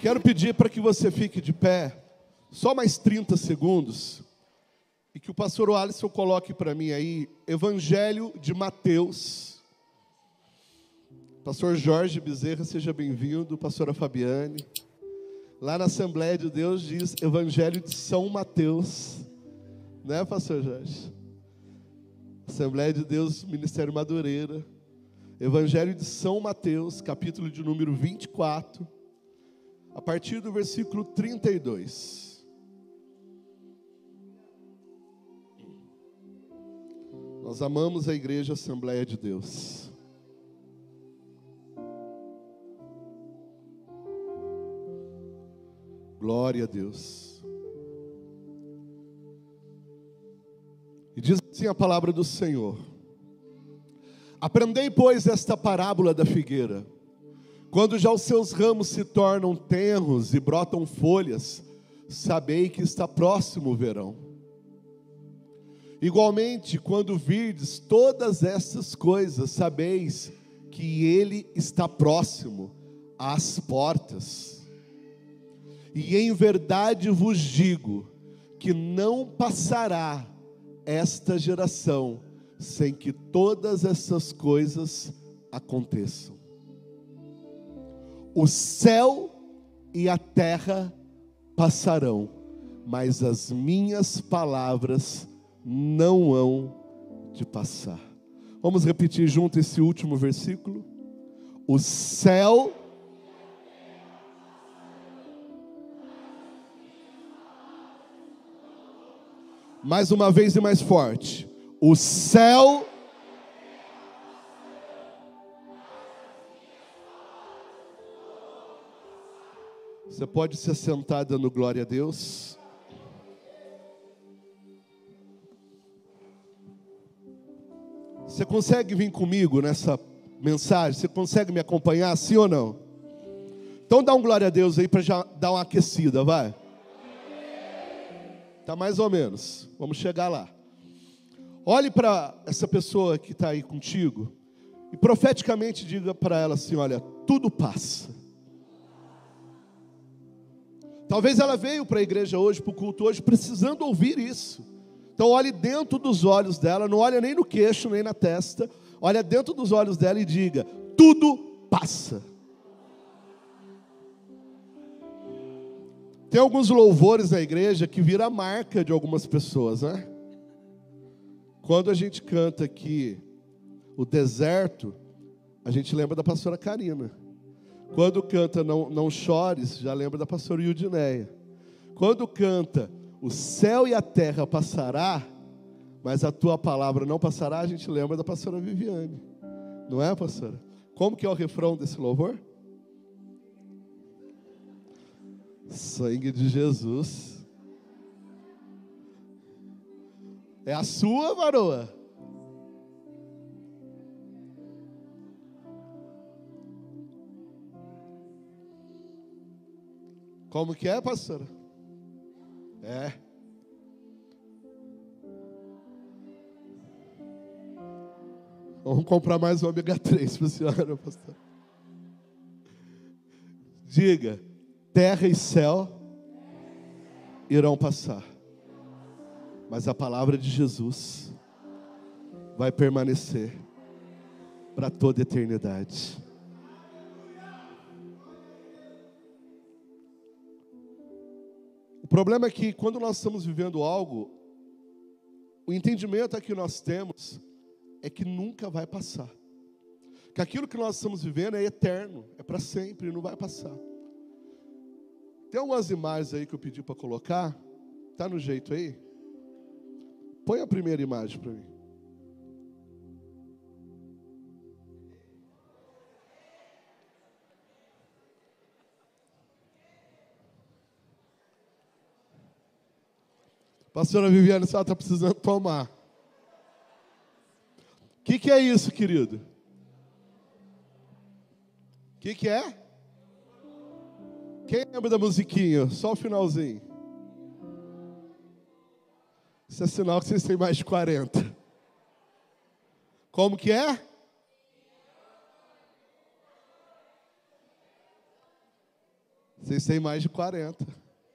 Quero pedir para que você fique de pé, só mais 30 segundos, e que o pastor Alisson coloque para mim aí, Evangelho de Mateus. Pastor Jorge Bezerra, seja bem-vindo, pastora Fabiane. Lá na Assembleia de Deus diz Evangelho de São Mateus, né, pastor Jorge? Assembleia de Deus, Ministério Madureira. Evangelho de São Mateus, capítulo de número 24, a partir do versículo 32. Nós amamos a Igreja Assembleia de Deus. Glória a Deus. E diz assim a palavra do Senhor: aprendei, pois, esta parábola da figueira. Quando já os seus ramos se tornam tenros e brotam folhas, sabei que está próximo o verão. Igualmente, quando virdes todas estas coisas, sabeis que ele está próximo às portas. E em verdade vos digo que não passará esta geração sem que todas essas coisas aconteçam. O céu e a terra passarão, mas as minhas palavras não hão de passar. Vamos repetir junto esse último versículo? O céu mais uma vez e mais forte. O céu Você pode se assentar dando glória a Deus. Você consegue vir comigo nessa mensagem? Você consegue me acompanhar, sim ou não? Então dá um glória a Deus aí para já dar uma aquecida, vai. Tá mais ou menos. Vamos chegar lá. Olhe para essa pessoa que está aí contigo e profeticamente diga para ela assim: olha, tudo passa. Talvez ela veio para a igreja hoje, para o culto hoje, precisando ouvir isso. Então olhe dentro dos olhos dela, não olha nem no queixo, nem na testa. Olha dentro dos olhos dela e diga: tudo passa. Tem alguns louvores na igreja que vira a marca de algumas pessoas, né? Quando a gente canta aqui o deserto, a gente lembra da pastora Karina. Quando canta Não Chores, já lembra da pastora Ildineia. Quando canta O céu e a terra passará, mas a tua palavra não passará, a gente lembra da pastora Viviane. Não é, pastora? Como que é o refrão desse louvor? Sangue de Jesus. É a sua, varoa? Como que é, pastora? É. Vamos comprar mais um ômega 3 para a senhora, pastor. Diga: terra e céu irão passar, mas a palavra de Jesus vai permanecer para toda a eternidade. O problema é que quando nós estamos vivendo algo, o entendimento que nós temos é que nunca vai passar. Que aquilo que nós estamos vivendo é eterno, é para sempre, não vai passar. Tem algumas imagens aí que eu pedi para colocar. Está no jeito aí? Põe a primeira imagem para mim. Pastora Viviane, você está precisando tomar. O que é isso, querido? O que é? Quem lembra da musiquinha? Só o finalzinho. Isso é sinal que vocês têm mais de 40. Como que é? Vocês têm mais de 40.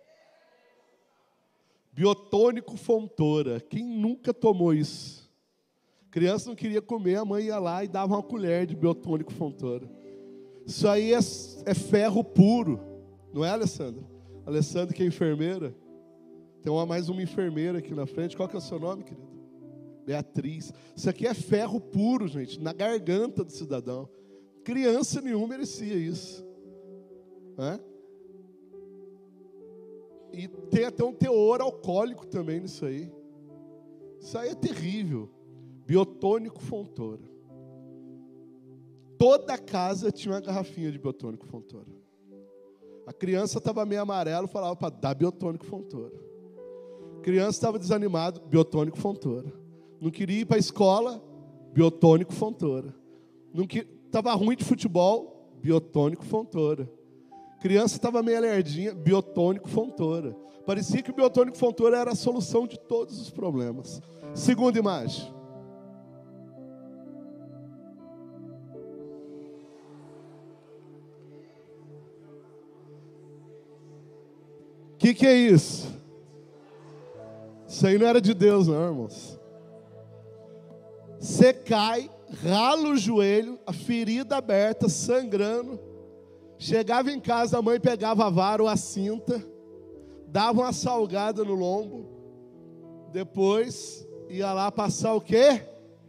Biotônico Fontoura. Quem nunca tomou isso? Criança não queria comer, a mãe ia lá e dava uma colher de biotônico Fontoura. Isso aí é ferro puro. Não é, Alessandra? Alessandra, que é enfermeira. Tem mais uma enfermeira aqui na frente. Qual que é o seu nome, querida? Beatriz. Isso aqui é ferro puro, gente, na garganta do cidadão. Criança nenhuma merecia isso. Né? E tem até um teor alcoólico também nisso aí. Isso aí é terrível. Biotônico Fontoura. Toda casa tinha uma garrafinha de biotônico Fontoura. A criança estava meio amarelo, falava para dar biotônico Fontoura. A criança estava desanimado, biotônico Fontoura. Não queria ir para a escola, biotônico Fontoura. Estava ruim de futebol, biotônico Fontoura. Criança estava meio lerdinha, biotônico Fontoura. Parecia que o biotônico Fontoura era a solução de todos os problemas. Segunda imagem. O que é isso? Isso aí não era de Deus, não, irmãos. Você cai, rala o joelho, a ferida aberta, sangrando. Chegava em casa, a mãe pegava a vara ou a cinta, dava uma salgada no lombo, depois ia lá passar o quê?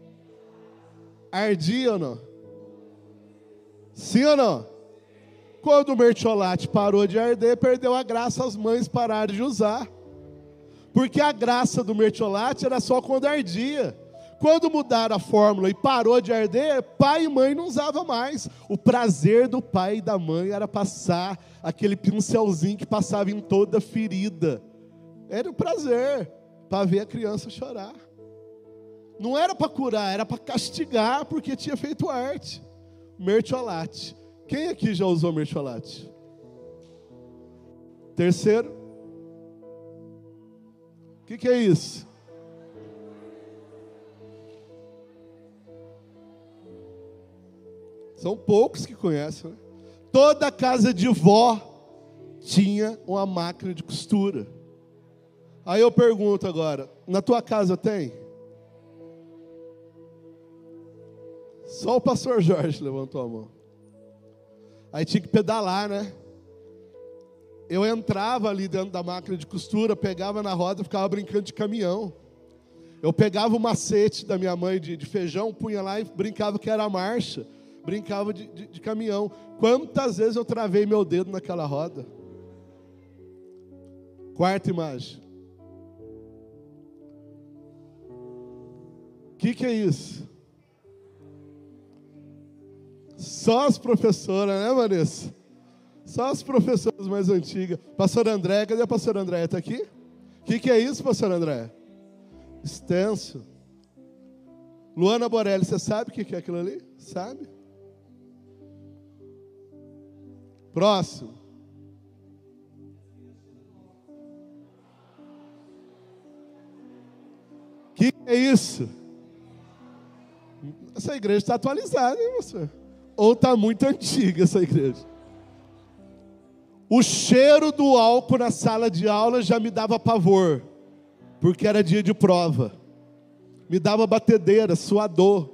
Ardia ou não? Sim ou não? Quando o mertiolate parou de arder, perdeu a graça, as mães pararam de usar. Porque a graça do mertiolate era só quando ardia. Quando mudaram a fórmula e parou de arder, pai e mãe não usavam mais. O prazer do pai e da mãe era passar aquele pincelzinho que passava em toda ferida. Era um prazer para ver a criança chorar. Não era para curar, era para castigar, porque tinha feito arte. Mertiolate. Quem aqui já usou mertiolate? Terceiro. O que é isso? São poucos que conhecem, né? Toda casa de vó tinha uma máquina de costura. Aí eu pergunto agora, na tua casa tem? Só o pastor Jorge levantou a mão. Aí tinha que pedalar, né? Eu entrava ali dentro da máquina de costura, pegava na roda e ficava brincando de caminhão. Eu pegava o macete da minha mãe de feijão, punha lá e brincava que era marcha. Brincava de caminhão. Quantas vezes eu travei meu dedo naquela roda? Quarta imagem. O que é isso? Só as professoras, né, Vanessa? Só as professoras mais antigas. Pastora Andréia, cadê a pastora Andréia? Está aqui? O que é isso, pastora Andréia? Extenso. Luana Borelli, você sabe o que é aquilo ali? Sabe? Próximo. O que é isso? Essa igreja está atualizada, hein, você? Ou está muito antiga essa igreja? O cheiro do álcool na sala de aula já me dava pavor, porque era dia de prova. Me dava batedeira, suador.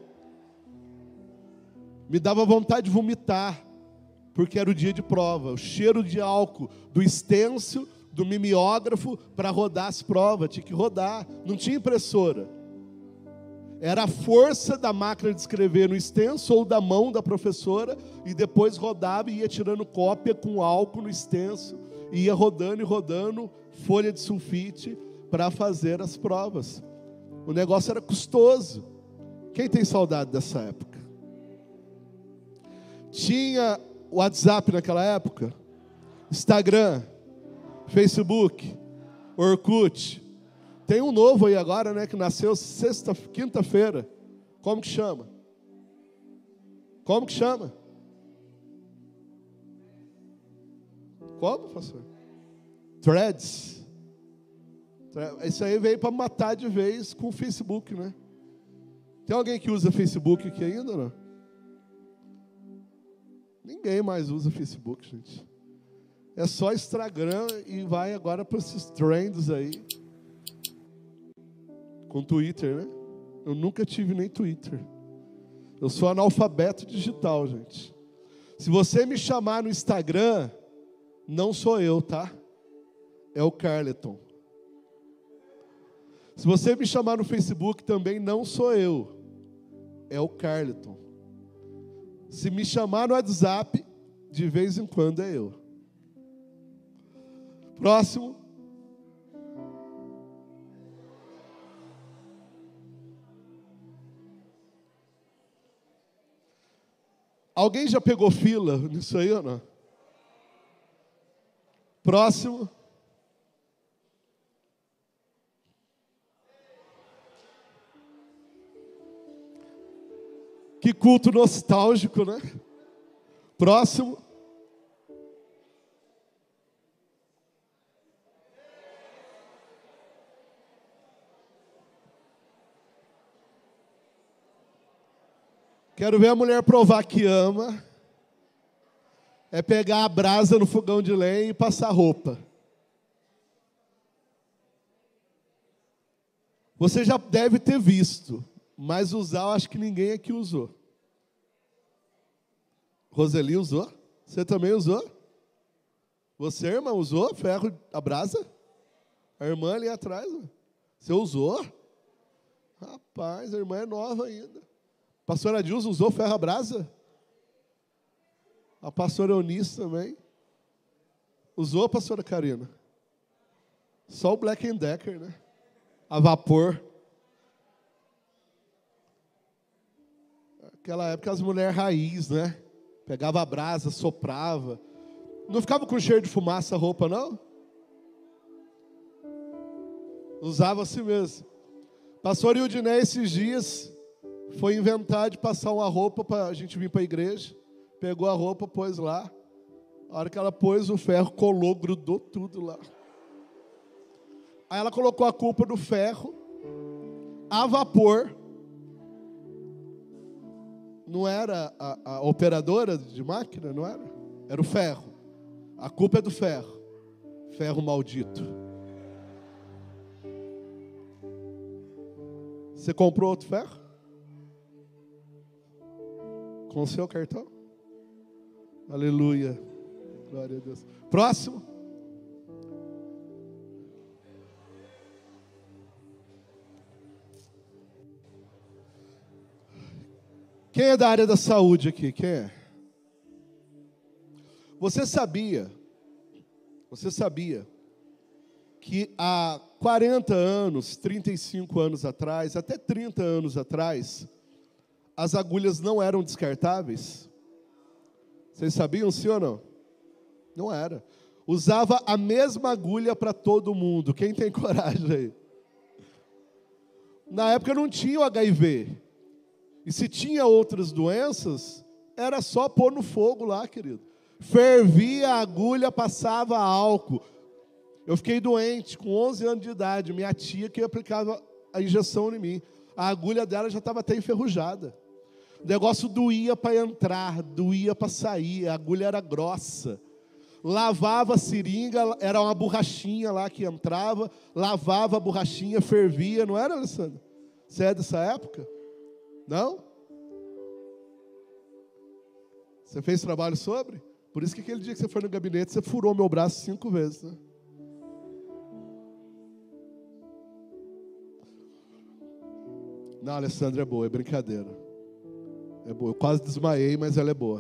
Me dava vontade de vomitar, porque era o dia de prova. O cheiro de álcool do extenso, do mimeógrafo, para rodar as provas. Tinha que rodar, não tinha impressora. Era a força da máquina de escrever no extenso ou da mão da professora, e depois rodava e ia tirando cópia com álcool no extenso, e ia rodando e rodando folha de sulfite para fazer as provas. O negócio era custoso. Quem tem saudade dessa época? Tinha WhatsApp naquela época? Instagram? Facebook? Orkut? Tem um novo aí agora, né, que nasceu quinta-feira. Como que chama? Como que chama? Como, pastor? Threads. Isso aí veio para matar de vez com o Facebook, né? Tem alguém que usa Facebook aqui ainda, não? Ninguém mais usa Facebook, gente. É só Instagram e vai agora para esses trends aí. Com Twitter, né? Eu nunca tive nem Twitter. Eu sou analfabeto digital, gente. Se você me chamar no Instagram, não sou eu, tá? É o Carleton. Se você me chamar no Facebook, também não sou eu. É o Carleton. Se me chamar no WhatsApp, de vez em quando é eu. Próximo. Alguém já pegou fila nisso aí ou não? Próximo. Que culto nostálgico, né? Próximo. Quero ver a mulher provar que ama. É pegar a brasa no fogão de lenha e passar roupa. Você já deve ter visto, mas usar eu acho que ninguém aqui usou. Roseli usou? Você também usou? Você, irmã, usou ferro a brasa? A irmã ali atrás? Você usou? Rapaz, a irmã é nova ainda. A pastora Dilson usou ferro a brasa? A pastora Eunice também. Usou, pastora Karina? Só o Black & Decker, né? A vapor. Naquela época as mulheres raiz, né? Pegava a brasa, soprava. Não ficava com cheiro de fumaça a roupa, não? Usava assim mesmo. Pastor Ildinei, esses dias, foi inventar de passar uma roupa para a gente vir para a igreja. Pegou a roupa, pôs lá. A hora que ela pôs, o ferro colou, grudou tudo lá. Aí ela colocou a culpa do ferro a vapor. Não era a operadora de máquina, não era? Era o ferro. A culpa é do ferro. Ferro maldito. Você comprou outro ferro? Com o seu cartão? Aleluia. Glória a Deus. Próximo. Quem é da área da saúde aqui? Quem é? Você sabia que há 40 anos, 35 anos atrás, até 30 anos atrás, as agulhas não eram descartáveis? Vocês sabiam, sim ou não? Não era. Usava a mesma agulha para todo mundo. Quem tem coragem aí? Na época não tinha o HIV. E se tinha outras doenças, era só pôr no fogo lá, querido. Fervia a agulha, passava álcool. Eu fiquei doente com 11 anos de idade. Minha tia que aplicava a injeção em mim. A agulha dela já estava até enferrujada. O negócio doía para entrar, doía para sair. A agulha era grossa. Lavava a seringa, era uma borrachinha lá que entrava. Lavava a borrachinha, fervia. Não era, Alessandro? Você é dessa época? Não? Você fez trabalho sobre? Por isso que aquele dia que você foi no gabinete, você furou meu braço 5 vezes, né? Não, Alessandra é boa, é brincadeira. É boa. Eu quase desmaiei, mas ela é boa.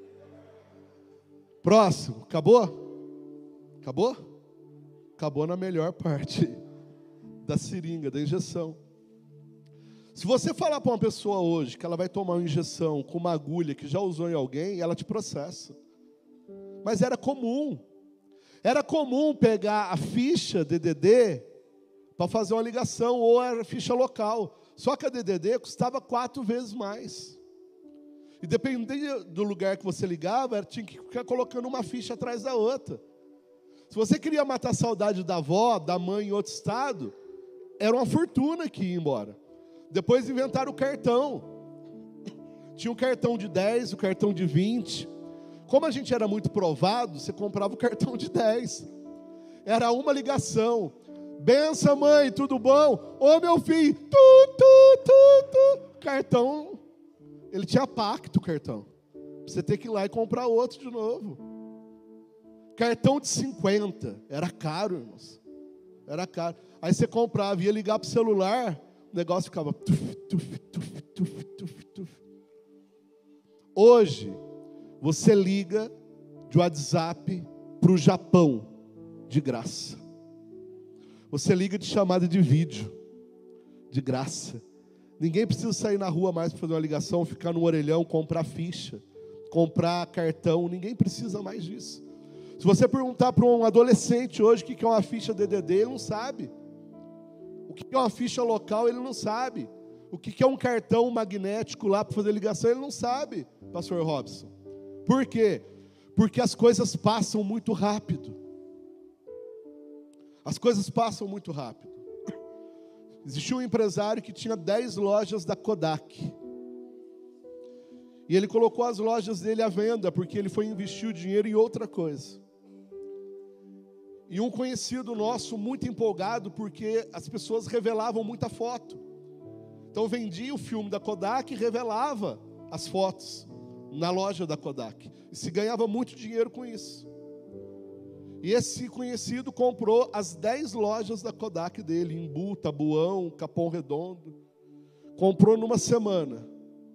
Próximo. Acabou? Acabou? Acabou na melhor parte da seringa, da injeção. Se você falar para uma pessoa hoje que ela vai tomar uma injeção com uma agulha que já usou em alguém, ela te processa. Mas era comum. Era comum pegar a ficha DDD para fazer uma ligação, ou era ficha local. Só que a DDD custava 4 vezes mais. E dependendo do lugar que você ligava, tinha que ficar colocando uma ficha atrás da outra. Se você queria matar a saudade da avó, da mãe em outro estado, era uma fortuna que ia embora. Depois inventaram o cartão. Tinha o cartão de 10, o cartão de 20. Como a gente era muito provado, você comprava o cartão de 10. Era uma ligação. Benção, mãe, tudo bom? Ô, meu filho, cartão, ele tinha pacto, o cartão. Você ter que ir lá e comprar outro de novo. Cartão de 50, era caro, irmãos. Era caro. Aí você comprava, ia ligar para o celular, o negócio ficava... Hoje, você liga de WhatsApp para o Japão, de graça. Você liga de chamada de vídeo, de graça. Ninguém precisa sair na rua mais para fazer uma ligação, ficar no orelhão, comprar ficha, comprar cartão. Ninguém precisa mais disso. Se você perguntar para um adolescente hoje o que é uma ficha DDD, ele não sabe. O que é uma ficha local, ele não sabe. O que é um cartão magnético lá para fazer ligação, ele não sabe, pastor Robson. Por quê? Porque as coisas passam muito rápido. As coisas passam muito rápido. Existia um empresário que tinha 10 lojas da Kodak. E ele colocou as lojas dele à venda, porque ele foi investir o dinheiro em outra coisa. E um conhecido nosso, muito empolgado, porque as pessoas revelavam muita foto. Então vendia o filme da Kodak e revelava as fotos na loja da Kodak. E se ganhava muito dinheiro com isso. E esse conhecido comprou as 10 lojas da Kodak dele, em Embu, Tabuão, Capão Redondo. Comprou numa semana.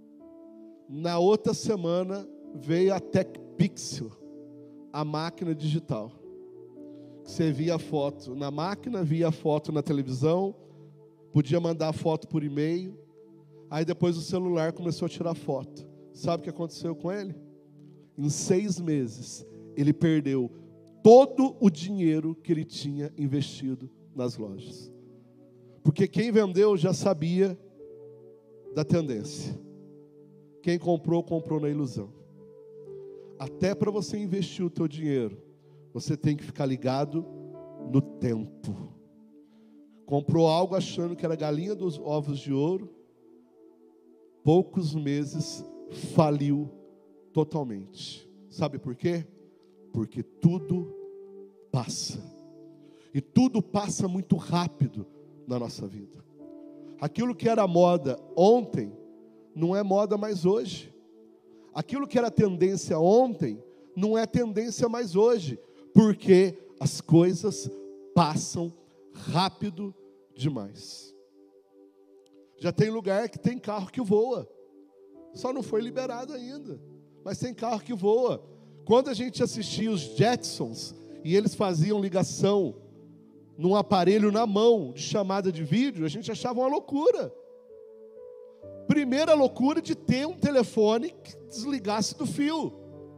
Na outra semana veio a TechPixel, a máquina digital. Você via a foto na máquina, via a foto na televisão, podia mandar foto por e-mail. Aí depois o celular começou a tirar foto. Sabe o que aconteceu com ele? Em 6 meses, ele perdeu todo o dinheiro que ele tinha investido nas lojas. Porque quem vendeu já sabia da tendência. Quem comprou, comprou na ilusão. Até para você investir o teu dinheiro, você tem que ficar ligado no tempo. Comprou algo achando que era galinha dos ovos de ouro. Poucos meses faliu totalmente. Sabe por quê? Porque tudo passa. E tudo passa muito rápido na nossa vida. Aquilo que era moda ontem, não é moda mais hoje. Aquilo que era tendência ontem, não é tendência mais hoje. Porque as coisas passam rápido demais. Já tem lugar que tem carro que voa. Só não foi liberado ainda. Mas tem carro que voa. Quando a gente assistia os Jetsons, e eles faziam ligação num aparelho na mão, de chamada de vídeo, a gente achava uma loucura. Primeira loucura de ter um telefone que desligasse do fio.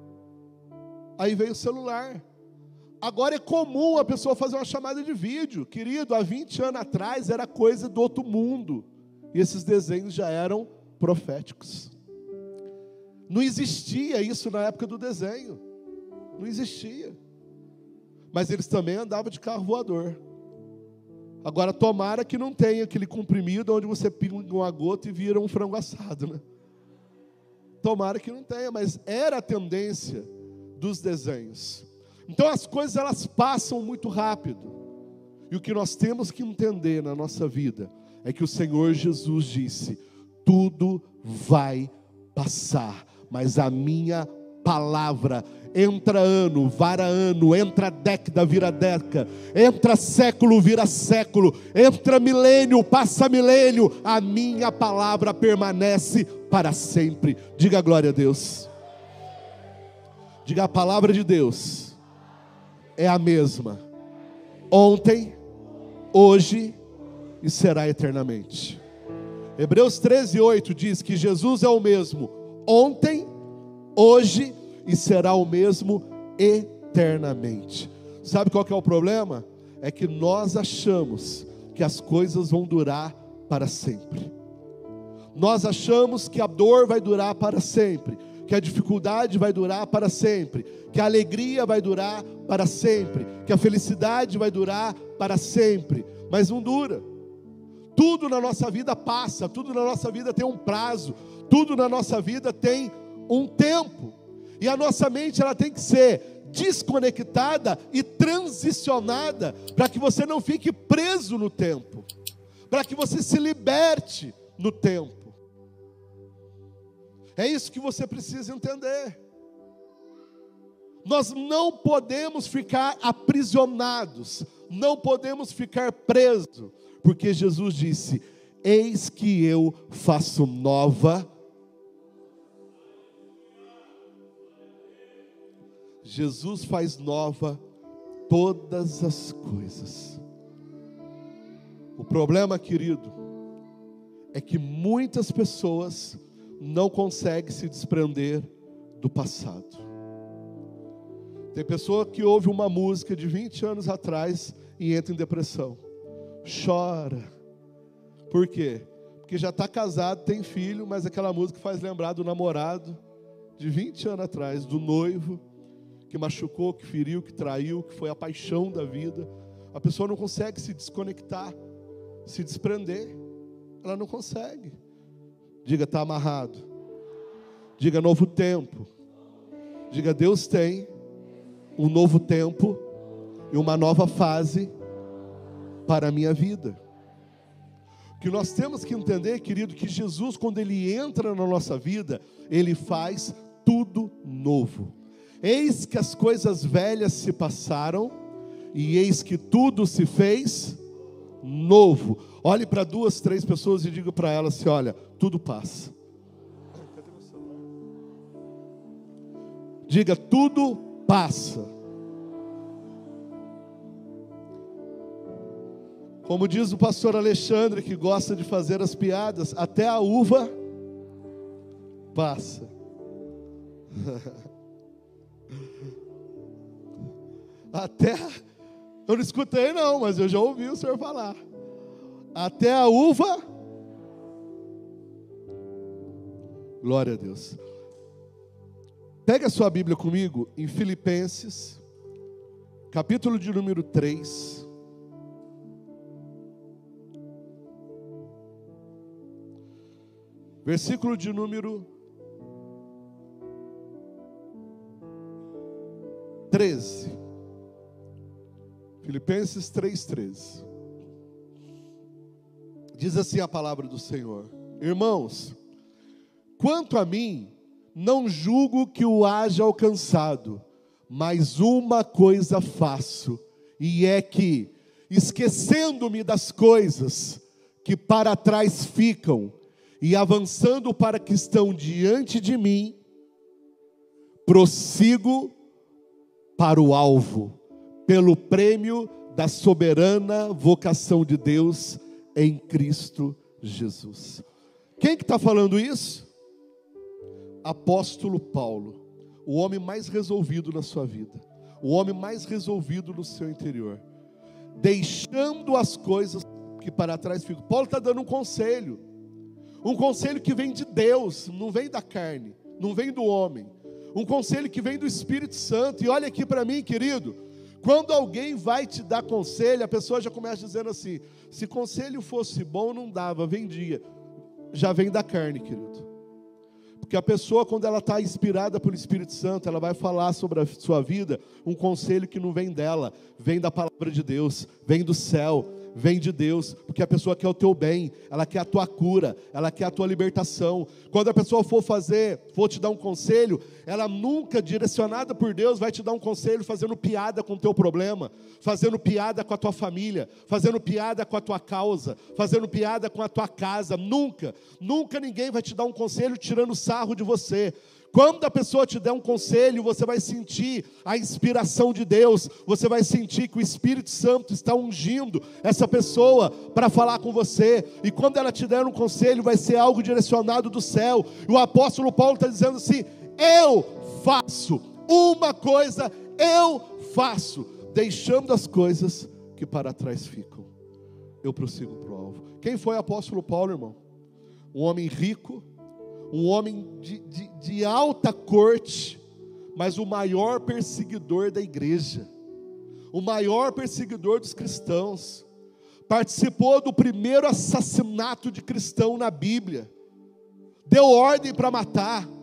Aí veio o celular. Agora é comum a pessoa fazer uma chamada de vídeo. Querido, há 20 anos atrás era coisa do outro mundo. E esses desenhos já eram proféticos. Não existia isso na época do desenho. Não existia. Mas eles também andavam de carro voador. Agora, tomara que não tenha aquele comprimido onde você pinga uma gota e vira um frango assado, né? Tomara que não tenha, mas era a tendência dos desenhos. Então as coisas elas passam muito rápido. E o que nós temos que entender na nossa vida é que o Senhor Jesus disse: tudo vai passar, mas a minha palavra, entra ano, vara ano, entra década, vira década, entra século, vira século, entra milênio, passa milênio, a minha palavra permanece para sempre. Diga glória a Deus. Diga: a palavra de Deus é a mesma ontem, hoje e será eternamente. Hebreus 13:8 diz que Jesus é o mesmo ontem, hoje e será o mesmo eternamente. Sabe qual que é o problema? É que nós achamos que as coisas vão durar para sempre. Nós achamos que a dor vai durar para sempre, que a dificuldade vai durar para sempre, que a alegria vai durar para sempre, que a felicidade vai durar para sempre, mas não dura. Tudo na nossa vida passa, tudo na nossa vida tem um prazo, tudo na nossa vida tem um tempo. E a nossa mente, ela tem que ser desconectada e transicionada, para que você não fique preso no tempo, para que você se liberte no tempo. É isso que você precisa entender. Nós não podemos ficar aprisionados, não podemos ficar presos, porque Jesus disse: eis que eu faço nova. Jesus faz nova todas as coisas. O problema, querido, é que muitas pessoas não conseguem se desprender do passado. Tem pessoa que ouve uma música de 20 anos atrás e entra em depressão, chora. Por quê? Porque já está casado, tem filho, mas aquela música faz lembrar do namorado de 20 anos atrás, do noivo que machucou, que feriu, que traiu, que foi a paixão da vida. A pessoa não consegue se desconectar, se desprender. Ela não consegue. Diga: está amarrado. Diga: novo tempo. Diga: Deus tem um novo tempo e uma nova fase para a minha vida. O que nós temos que entender, querido, que Jesus, quando Ele entra na nossa vida, Ele faz tudo novo. Eis que as coisas velhas se passaram, e eis que tudo se fez novo. Olhe para 2, 3 pessoas e diga para elas assim: olha, tudo passa. Diga: tudo passa. Como diz o pastor Alexandre, que gosta de fazer as piadas, até a uva passa. Até, eu não escutei não, mas eu já ouvi o senhor falar. Até a uva. Glória a Deus. Pega a sua Bíblia comigo em Filipenses, capítulo de número 3. Versículo de número 13. Filipenses 3:13. Diz assim a palavra do Senhor: irmãos, quanto a mim, não julgo que o haja alcançado, mas uma coisa faço, e é que, esquecendo-me das coisas que para trás ficam, e avançando para que estão diante de mim, prossigo para o alvo, pelo prêmio da soberana vocação de Deus em Cristo Jesus. Quem que está falando isso? Apóstolo Paulo, o homem mais resolvido na sua vida, o homem mais resolvido no seu interior, deixando as coisas que para trás ficam. Paulo está dando um conselho que vem de Deus, não vem da carne, não vem do homem, um conselho que vem do Espírito Santo. E olha aqui para mim, querido, quando alguém vai te dar conselho, a pessoa já começa dizendo assim: se conselho fosse bom não dava, vendia. Já vem da carne, querido. Porque a pessoa, quando ela está inspirada pelo Espírito Santo, ela vai falar sobre a sua vida um conselho que não vem dela, vem da palavra de Deus, vem do céu, vem de Deus, porque a pessoa quer o teu bem, ela quer a tua cura, ela quer a tua libertação. Quando a pessoa for te dar um conselho, ela nunca, direcionada por Deus, vai te dar um conselho fazendo piada com o teu problema, fazendo piada com a tua família, fazendo piada com a tua causa, fazendo piada com a tua casa. Nunca ninguém vai te dar um conselho tirando sarro de você. Quando a pessoa te der um conselho, você vai sentir a inspiração de Deus, você vai sentir que o Espírito Santo está ungindo essa pessoa para falar com você, e quando ela te der um conselho, vai ser algo direcionado do céu. E o apóstolo Paulo está dizendo assim: eu faço uma coisa, eu faço, deixando as coisas que para trás ficam, eu prossigo para o alvo. Quem foi o apóstolo Paulo, irmão? Um homem rico, um homem de alta corte, mas o maior perseguidor da igreja, o maior perseguidor dos cristãos, participou do primeiro assassinato de cristão na Bíblia, deu ordem para matar,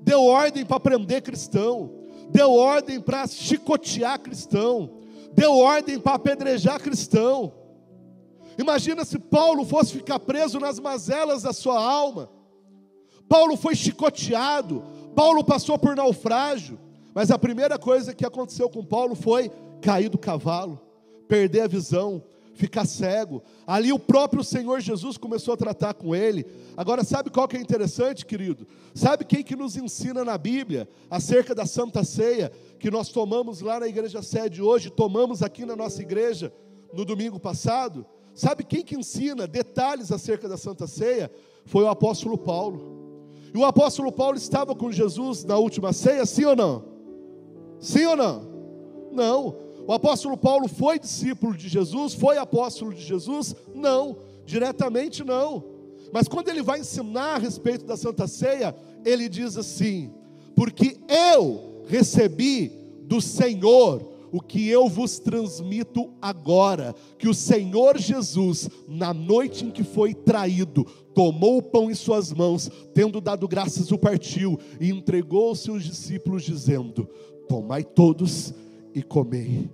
deu ordem para prender cristão, deu ordem para chicotear cristão, deu ordem para apedrejar cristão. Imagina se Paulo fosse ficar preso nas mazelas da sua alma. Paulo foi chicoteado, Paulo passou por naufrágio, mas a primeira coisa que aconteceu com Paulo foi cair do cavalo, perder a visão, ficar cego. Ali o próprio Senhor Jesus começou a tratar com ele. Agora sabe qual que é interessante, querido? Sabe quem que nos ensina na Bíblia acerca da Santa Ceia, que nós tomamos lá na igreja sede hoje, tomamos aqui na nossa igreja no domingo passado? Sabe quem que ensina detalhes acerca da Santa Ceia? Foi o apóstolo Paulo. E o apóstolo Paulo estava com Jesus na última ceia, sim ou não? Sim ou não? Não. O apóstolo Paulo foi discípulo de Jesus? Foi apóstolo de Jesus? Não, diretamente não. Mas quando ele vai ensinar a respeito da Santa Ceia, ele diz assim: porque eu recebi do Senhor o que eu vos transmito agora, que o Senhor Jesus, na noite em que foi traído, tomou o pão em suas mãos, tendo dado graças, o partiu e entregou aos seus discípulos, dizendo: tomai todos e comei.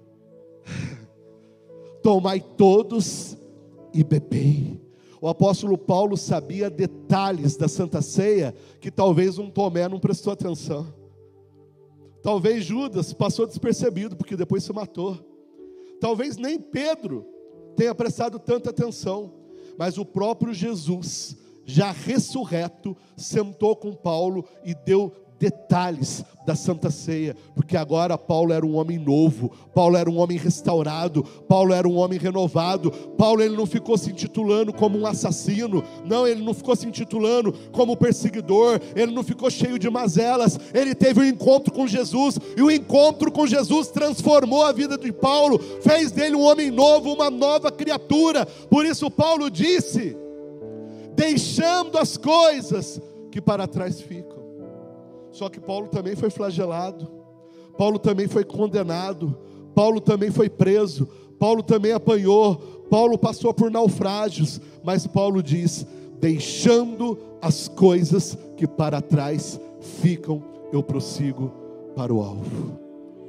Tomai todos e bebei. O apóstolo Paulo sabia detalhes da Santa Ceia que talvez um Tomé não prestou atenção. Talvez Judas passou despercebido, porque depois se matou. Talvez nem Pedro tenha prestado tanta atenção. Mas o próprio Jesus, já ressurreto, sentou com Paulo e deu detalhes da Santa Ceia, porque agora Paulo era um homem novo, Paulo era um homem restaurado, Paulo era um homem renovado. Paulo, ele não ficou se intitulando como um assassino, não, ele não ficou se intitulando como perseguidor, ele não ficou cheio de mazelas, ele teve um encontro com Jesus, e o encontro com Jesus transformou a vida de Paulo, fez dele um homem novo, uma nova criatura. Por isso Paulo disse: deixando as coisas que para trás ficam. Só que Paulo também foi flagelado, Paulo também foi condenado, Paulo também foi preso, Paulo também apanhou, Paulo passou por naufrágios, mas Paulo diz: deixando as coisas que para trás ficam, eu prossigo para o alvo.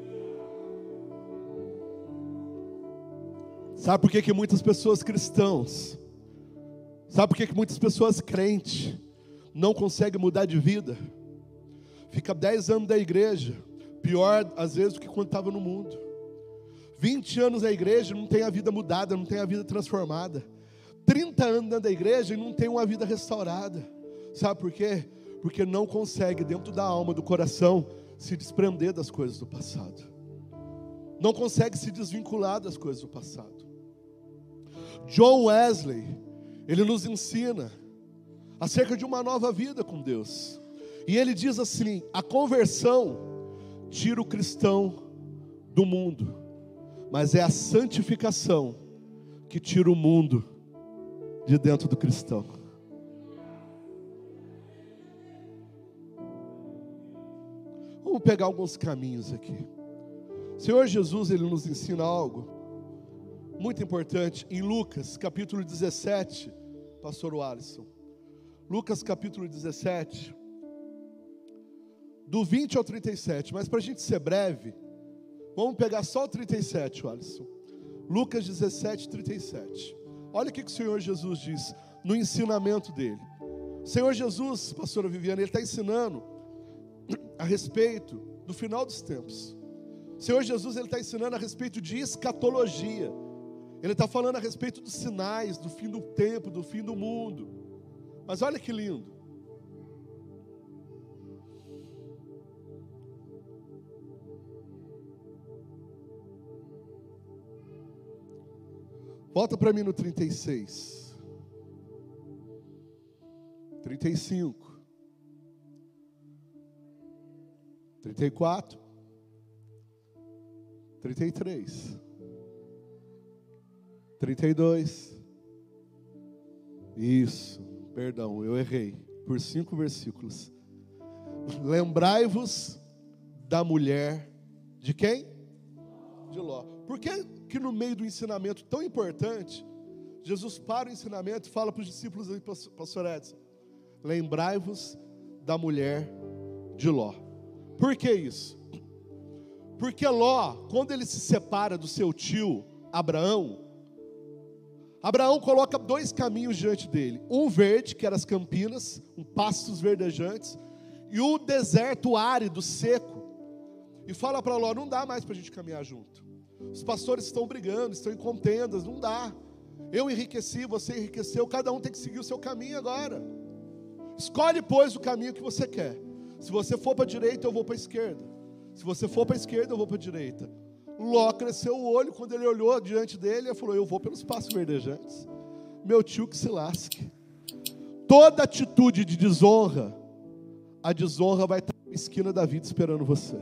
Sabe por que muitas pessoas cristãs, sabe por que muitas pessoas crentes não conseguem mudar de vida? Fica 10 anos da igreja, pior às vezes do que quando estava no mundo. 20 anos da igreja, não tem a vida mudada, não tem a vida transformada. 30 anos dentro da igreja e não tem uma vida restaurada. Sabe por quê? Porque não consegue, dentro da alma, do coração, se desprender das coisas do passado. Não consegue se desvincular das coisas do passado. John Wesley, ele nos ensina acerca de uma nova vida com Deus. E ele diz assim: a conversão tira o cristão do mundo, mas é a santificação que tira o mundo de dentro do cristão. Vamos pegar alguns caminhos aqui. O Senhor Jesus, ele nos ensina algo muito importante em Lucas capítulo 17, pastor Alisson. Lucas capítulo 17, do 20 ao 37, mas para a gente ser breve, vamos pegar só o 37, Alisson. Lucas 17, 37. Olha o que o Senhor Jesus diz no ensinamento dele. O Senhor Jesus, pastora Viviane, ele está ensinando a respeito do final dos tempos. O Senhor Jesus, ele está ensinando a respeito de escatologia. Ele está falando a respeito dos sinais, do fim do tempo, do fim do mundo. Mas olha que lindo. Volta para mim no 36, 35, 34, 33, 32. Isso, perdão, eu errei por 5 versículos. Lembrai-vos da mulher de quem? De Ló. Por que no meio do ensinamento tão importante, Jesus para o ensinamento e fala para os discípulos aí, pastor Edson: lembrai-vos da mulher de Ló. Por que isso? Porque Ló, quando ele se separa do seu tio Abraão coloca dois caminhos diante dele. Um verde, que eram as campinas, pastos verdejantes, e o deserto árido, seco. E fala para Ló, não dá mais para a gente caminhar junto. Os pastores estão brigando, estão em contendas, não dá. Eu enriqueci, você enriqueceu, cada um tem que seguir o seu caminho agora. Escolhe, pois, o caminho que você quer. Se você for para a direita, eu vou para a esquerda. Se você for para a esquerda, eu vou para a direita. Ló cresceu o olho, quando ele olhou diante dele, ele falou, eu vou pelos pastos verdejantes. Meu tio que se lasque. Toda atitude de desonra, a desonra vai estar na esquina da vida esperando você.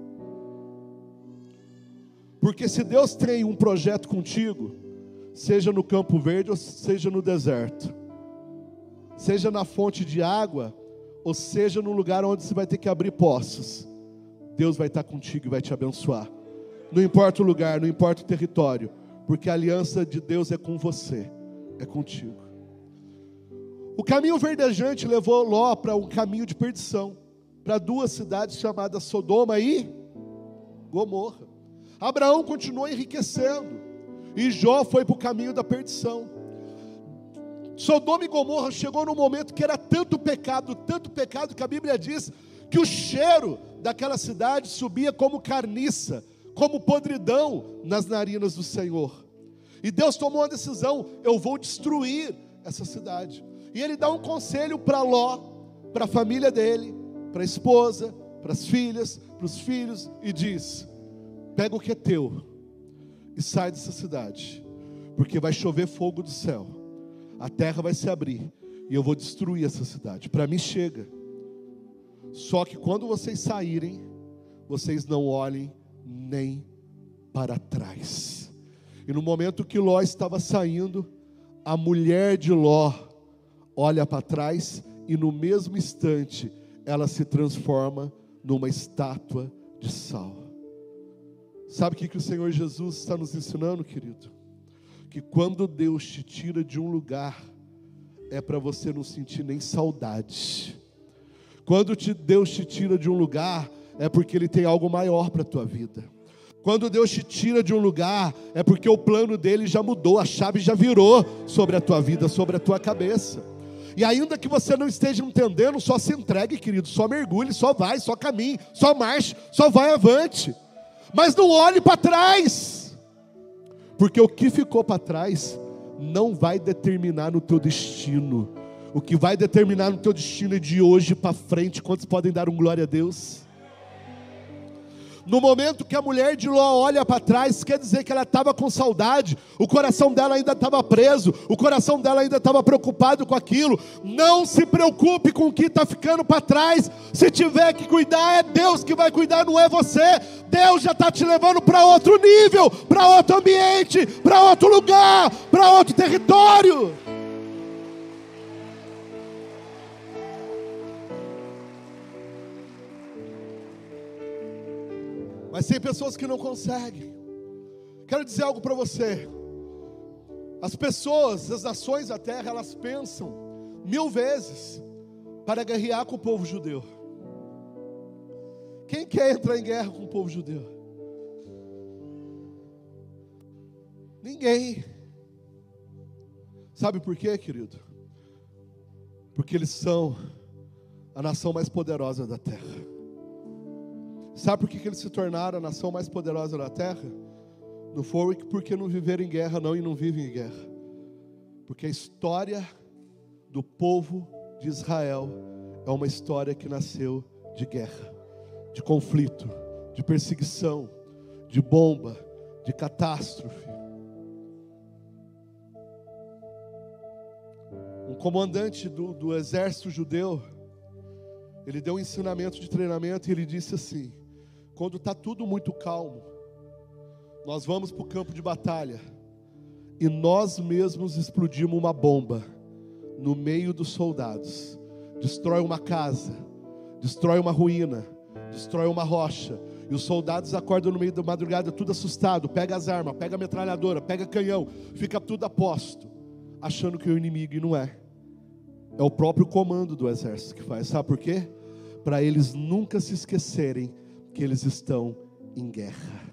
Porque se Deus tem um projeto contigo, seja no campo verde ou seja no deserto, seja na fonte de água, ou seja no lugar onde você vai ter que abrir poços, Deus vai estar contigo e vai te abençoar. Não importa o lugar, não importa o território, porque a aliança de Deus é com você, é contigo. O caminho verdejante levou Ló para um caminho de perdição, para duas cidades chamadas Sodoma e Gomorra. Abraão continuou enriquecendo, e Jó foi para o caminho da perdição. Sodoma e Gomorra chegou num momento que era tanto pecado, que a Bíblia diz que o cheiro daquela cidade subia como carniça, como podridão nas narinas do Senhor. E Deus tomou uma decisão, eu vou destruir essa cidade. E Ele dá um conselho para Ló, para a família dele, para a esposa, para as filhas, para os filhos, e diz, pega o que é teu e sai dessa cidade, porque vai chover fogo do céu, a terra vai se abrir, e eu vou destruir essa cidade. Para mim chega. Só que quando vocês saírem, vocês não olhem nem para trás. E no momento que Ló estava saindo, a mulher de Ló olha para trás, e no mesmo instante ela se transforma numa estátua de sal. Sabe o que o Senhor Jesus está nos ensinando, querido? Que quando Deus te tira de um lugar, é para você não sentir nem saudade. Quando Deus te tira de um lugar, é porque Ele tem algo maior para a tua vida. Quando Deus te tira de um lugar, é porque o plano dele já mudou, a chave já virou sobre a tua vida, sobre a tua cabeça. E ainda que você não esteja entendendo, só se entregue, querido, só mergulhe, só vai, só caminhe, só marche, só vai avante. Mas não olhe para trás, porque o que ficou para trás não vai determinar no teu destino. O que vai determinar no teu destino é de hoje para frente. Quantos podem dar um glória a Deus? No momento que a mulher de Ló olha para trás, quer dizer que ela estava com saudade, o coração dela ainda estava preso, o coração dela ainda estava preocupado com aquilo. Não se preocupe com o que está ficando para trás. Se tiver que cuidar, é Deus que vai cuidar, não é você. Deus já está te levando para outro nível, para outro ambiente, para outro lugar, para outro território. Mas tem pessoas que não conseguem. Quero dizer algo para você. As pessoas, as nações da terra, elas pensam 1000 vezes para guerrear com o povo judeu. Quem quer entrar em guerra com o povo judeu? Ninguém. Sabe por quê, querido? Porque eles são a nação mais poderosa da terra. Sabe por que eles se tornaram a nação mais poderosa da terra? Não foi porque não viveram em guerra, não, e não vivem em guerra. Porque a história do povo de Israel é uma história que nasceu de guerra, de conflito, de perseguição, de bomba, de catástrofe. Um comandante do exército judeu, ele deu um ensinamento de treinamento e ele disse assim: quando está tudo muito calmo, nós vamos para o campo de batalha e nós mesmos explodimos uma bomba no meio dos soldados. Destrói uma casa, destrói uma ruína, destrói uma rocha. E os soldados acordam no meio da madrugada tudo assustado. Pega as armas, pega a metralhadora, pega canhão. Fica tudo a posto, achando que é o inimigo, e não é. É o próprio comando do exército que faz. Sabe por quê? para eles nunca se esquecerem que eles estão em guerra.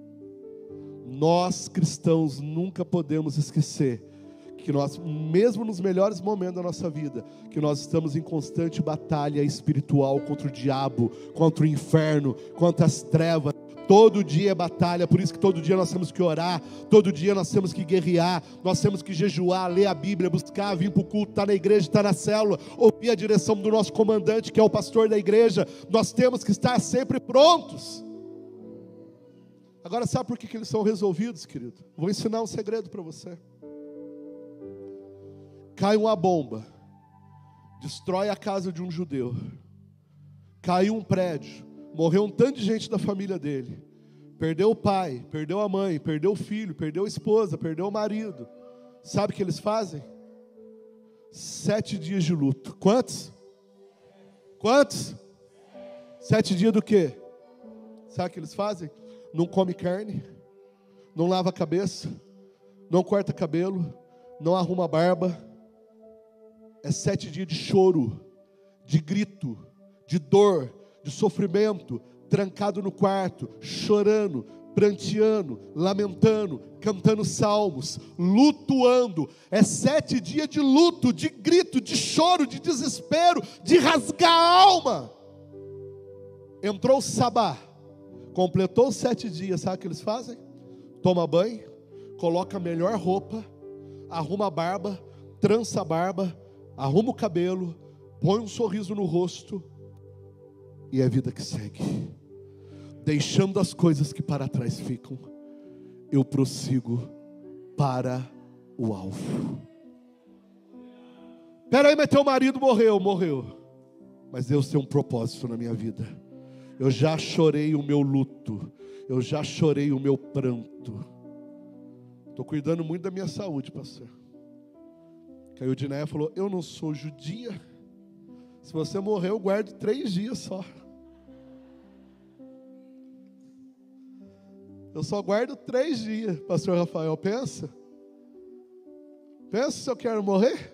Nós cristãos nunca podemos esquecer que nós, mesmo nos melhores momentos da nossa vida, que nós estamos em constante batalha espiritual contra o diabo, contra o inferno, contra as trevas. Todo dia é batalha, por isso que todo dia nós temos que orar, todo dia nós temos que guerrear, nós temos que jejuar, ler a Bíblia, buscar, vir para o culto, estar na igreja, estar na célula, ouvir a direção do nosso comandante, que é o pastor da igreja. Nós temos que estar sempre prontos. Agora, sabe por que eles são resolvidos, querido? Vou ensinar um segredo para você. Cai uma bomba, destrói a casa de um judeu, caiu um prédio, morreu um tanto de gente da família dele, perdeu o pai, perdeu a mãe, perdeu o filho, perdeu a esposa, perdeu o marido. Sabe o que eles fazem? 7 dias de luto. Quantos? 7 dias do quê? Sabe o que eles fazem? Não come carne, não lava a cabeça, não corta cabelo, não arruma barba. É 7 dias de choro, de grito, de dor, de sofrimento, trancado no quarto, chorando, pranteando, lamentando, cantando salmos, lutuando. É 7 dias de luto, de grito, de choro, de desespero, de rasgar a alma. Entrou o sabá, completou os 7 dias, sabe o que eles fazem? Toma banho, coloca a melhor roupa, arruma a barba, trança a barba, arruma o cabelo, põe um sorriso no rosto, e é a vida que segue. Deixando as coisas que para trás ficam, eu prossigo para o alvo. Peraí, mas teu marido morreu. Mas Deus tem um propósito na minha vida. Eu já chorei o meu luto, eu já chorei o meu pranto. Estou cuidando muito da minha saúde, pastor. Que a Eudineia falou, eu não sou judia. Se você morrer, eu guardo 3 dias só. Eu só guardo 3 dias, pastor Rafael, pensa. Pensa se eu quero morrer.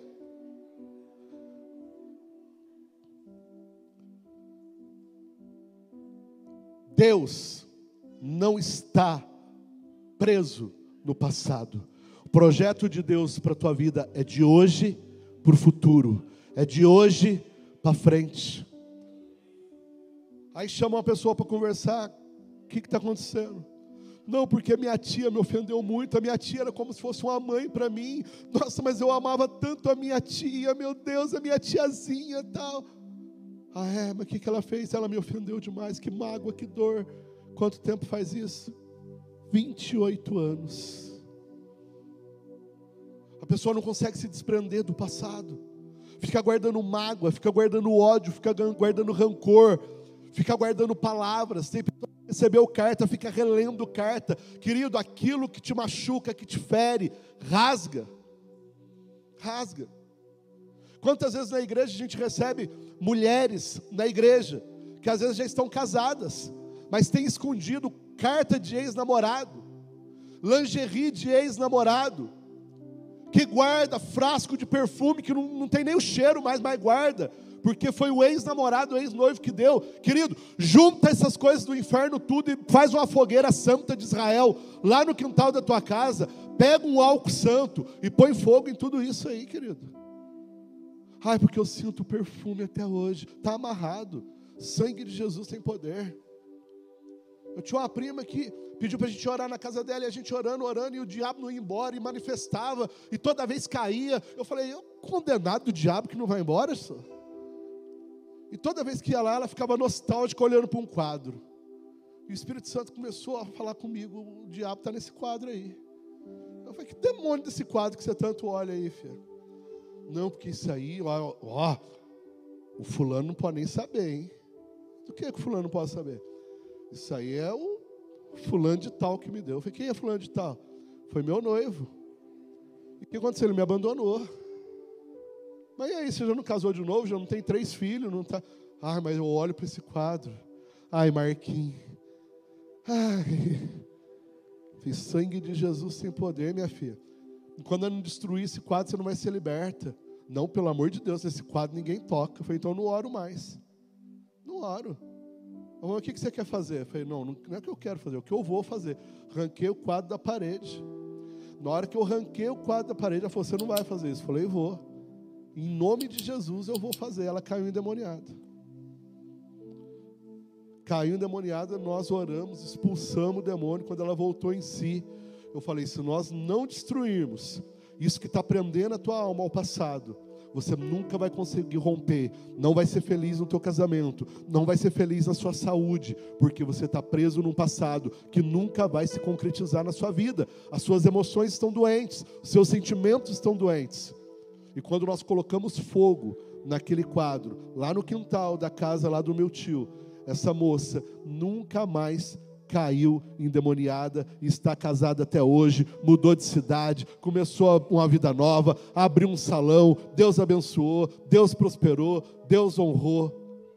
Deus não está preso no passado. O projeto de Deus para a tua vida é de hoje para o futuro. É de hoje para frente. Aí chama uma pessoa para conversar. O que está acontecendo? Não, porque minha tia me ofendeu muito. A minha tia era como se fosse uma mãe para mim. Nossa, mas eu amava tanto a minha tia. Meu Deus, a minha tiazinha e tal. Ah, é? Mas o que ela fez? Ela me ofendeu demais. Que mágoa, que dor. Quanto tempo faz isso? 28 anos. A pessoa não consegue se desprender do passado. Fica guardando mágoa, fica guardando ódio, fica guardando rancor, fica guardando palavras. Tem pessoa que recebeu carta, fica relendo carta. Querido, aquilo que te machuca, que te fere, rasga. Rasga. Quantas vezes na igreja a gente recebe mulheres na igreja, que às vezes já estão casadas, mas têm escondido carta de ex-namorado, lingerie de ex-namorado, que guarda frasco de perfume que não tem nem o cheiro mais, mas guarda, porque foi o ex-namorado, o ex-noivo que deu. Querido, junta essas coisas do inferno tudo e faz uma fogueira santa de Israel, lá no quintal da tua casa, pega um álcool santo e põe fogo em tudo isso aí, querido. Ai, porque eu sinto o perfume até hoje, está amarrado, sangue de Jesus tem poder. Eu tinha uma prima que pediu para a gente orar na casa dela, e a gente orando, e o diabo não ia embora, e manifestava, e toda vez caía. Eu falei, eu condenado do diabo que não vai embora, senhor. E toda vez que ia lá, ela ficava nostálgica, olhando para um quadro. E o Espírito Santo começou a falar comigo, o diabo está nesse quadro aí. Eu falei, que demônio desse quadro que você tanto olha aí, filho? Não, porque isso aí, ó, o fulano não pode nem saber, hein? Do que o fulano não pode saber? Isso aí é o fulano de tal que me deu. Eu falei, quem é fulano de tal? Foi meu noivo. E o que aconteceu? Ele me abandonou. Mas e aí, você já não casou de novo? Já não tem 3 filhos? Não tá... Ah, mas eu olho para esse quadro. Ai, Marquinhos. Ai. Fiz sangue de Jesus tem poder, minha filha. E quando eu não destruir esse quadro, você não vai ser liberta. Não, pelo amor de Deus, esse quadro ninguém toca. Eu falei, então eu não oro mais. Não eu oro. O que você quer fazer? Eu falei, não é o que eu quero fazer, é o que eu vou fazer. Ranquei o quadro da parede. Na hora que eu ranquei o quadro da parede, ela falou, você não vai fazer isso. Eu falei, vou. Em nome de Jesus eu vou fazer. Ela caiu endemoniada. Caiu endemoniada, nós oramos, expulsamos o demônio. Quando ela voltou em si, eu falei, se nós não destruirmos isso que está prendendo a tua alma ao passado, você nunca vai conseguir romper, não vai ser feliz no teu casamento, não vai ser feliz na sua saúde, porque você está preso num passado que nunca vai se concretizar na sua vida. As suas emoções estão doentes, os seus sentimentos estão doentes. E quando nós colocamos fogo naquele quadro, lá no quintal da casa lá do meu tio, essa moça nunca mais caiu endemoniada, está casada até hoje, mudou de cidade, começou uma vida nova, abriu um salão, Deus abençoou, Deus prosperou, Deus honrou.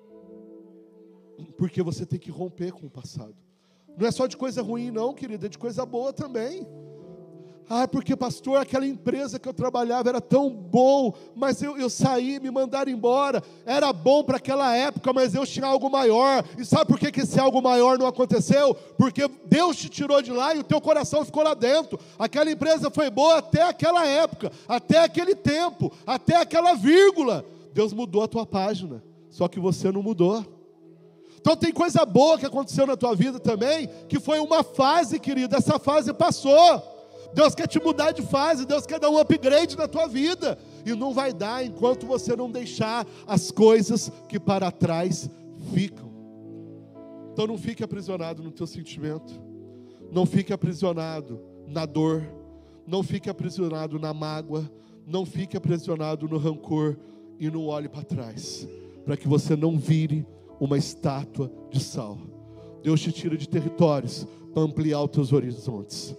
Porque você tem que romper com o passado. Não é só de coisa ruim não, querida, é de coisa boa também. Porque pastor, aquela empresa que eu trabalhava era tão bom, mas eu saí, me mandaram embora. Era bom para aquela época, mas eu tinha algo maior. E sabe por que esse algo maior não aconteceu? Porque Deus te tirou de lá e o teu coração ficou lá dentro. Aquela empresa foi boa até aquela época, até aquele tempo, até aquela vírgula. Deus mudou a tua página, só que você não mudou. Então tem coisa boa que aconteceu na tua vida também, que foi uma fase, querido, essa fase passou. Deus quer te mudar de fase, Deus quer dar um upgrade na tua vida, e não vai dar enquanto você não deixar as coisas que para trás ficam. Então não fique aprisionado no teu sentimento, não fique aprisionado na dor, não fique aprisionado na mágoa, não fique aprisionado no rancor, e não olhe para trás, para que você não vire uma estátua de sal. Deus te tira de territórios para ampliar os teus horizontes.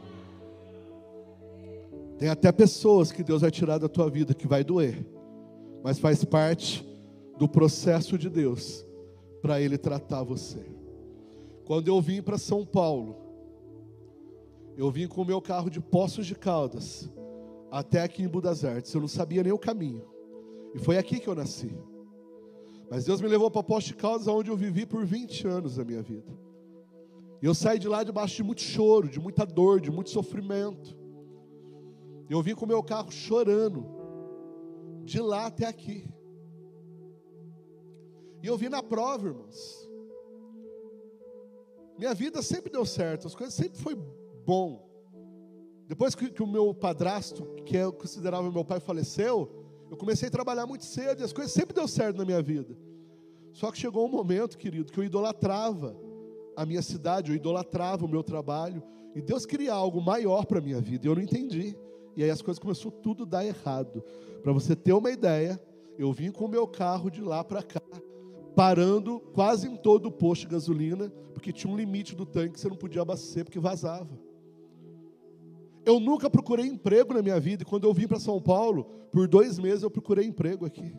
Tem até pessoas que Deus vai tirar da tua vida que vai doer, mas faz parte do processo de Deus para Ele tratar você. Quando eu vim para São Paulo, eu vim com o meu carro de Poços de Caldas até aqui em Budas Artes. Eu não sabia nem o caminho, e foi aqui que eu nasci. Mas Deus me levou para Poços de Caldas, onde eu vivi por 20 anos da minha vida. E eu saí de lá debaixo de muito choro, de muita dor, de muito sofrimento. Eu vim com o meu carro chorando, de lá até aqui. E eu vim na prova, irmãos. Minha vida sempre deu certo, as coisas sempre foi bom. Depois que o meu padrasto, que eu considerava meu pai, faleceu, eu comecei a trabalhar muito cedo, e as coisas sempre deu certo na minha vida. Só que chegou um momento, querido, que eu idolatrava a minha cidade, eu idolatrava o meu trabalho, e Deus queria algo maior para a minha vida, e eu não entendi. E aí as coisas começaram tudo a dar errado. Para você ter uma ideia, eu vim com o meu carro de lá para cá, parando quase em todo o posto de gasolina, porque tinha um limite do tanque que você não podia abastecer, porque vazava. Eu nunca procurei emprego na minha vida, e quando eu vim para São Paulo, por 2 meses eu procurei emprego aqui.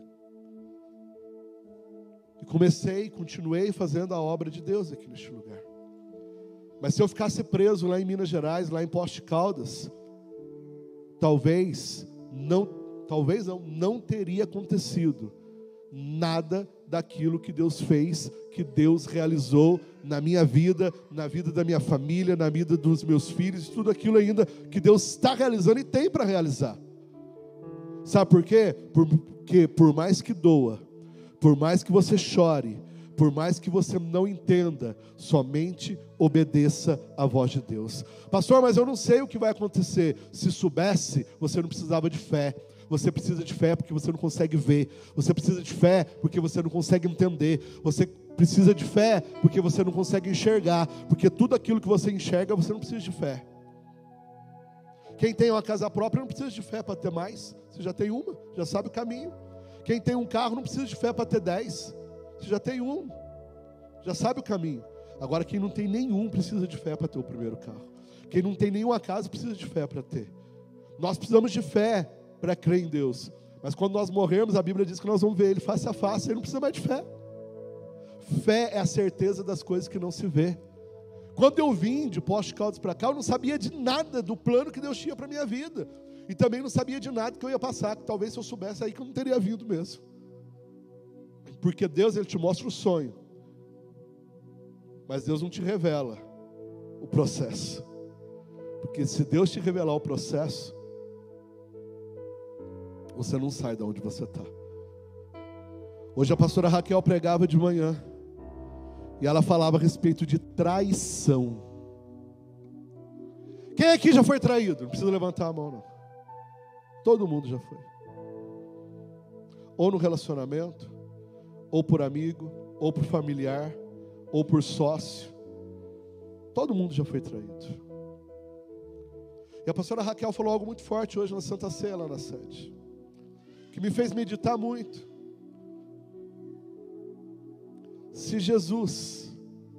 E continuei fazendo a obra de Deus aqui neste lugar. Mas se eu ficasse preso lá em Minas Gerais, lá em Poços de Caldas, talvez não teria acontecido nada daquilo que Deus fez, que Deus realizou na minha vida, na vida da minha família, na vida dos meus filhos, tudo aquilo ainda que Deus está realizando e tem para realizar. Sabe por quê? Porque por mais que doa, por mais que você chore, por mais que você não entenda, somente obedeça à voz de Deus. Pastor, mas eu não sei o que vai acontecer. Se soubesse, você não precisava de fé. Você precisa de fé porque você não consegue ver. Você precisa de fé porque você não consegue entender. Você precisa de fé porque você não consegue enxergar. Porque tudo aquilo que você enxerga, você não precisa de fé. Quem tem uma casa própria não precisa de fé para ter mais. Você já tem uma, já sabe o caminho. Quem tem um carro não precisa de fé para ter 10. Você já tem um, já sabe o caminho. Agora quem não tem nenhum precisa de fé para ter o primeiro carro. Quem não tem nenhuma casa precisa de fé para ter. Nós precisamos de fé para crer em Deus. Mas quando nós morrermos, a Bíblia diz que nós vamos ver Ele face a face. Ele não precisa mais de fé. Fé é a certeza das coisas que não se vê. Quando eu vim de Poços de Caldas para cá, eu não sabia de nada do plano que Deus tinha para a minha vida. E também não sabia de nada que eu ia passar, que talvez se eu soubesse aí que eu não teria vindo mesmo. Porque Deus, Ele te mostra o sonho, mas Deus não te revela o processo. Porque se Deus te revelar o processo, você não sai de onde você está. Hoje a pastora Raquel pregava de manhã, e ela falava a respeito de traição. Quem aqui já foi traído? Não precisa levantar a mão, não. Todo mundo já foi. Ou no relacionamento, ou por amigo, ou por familiar, ou por sócio. Todo mundo já foi traído. E a pastora Raquel falou algo muito forte hoje na Santa Ceia, lá na sede, que me fez meditar muito. Se Jesus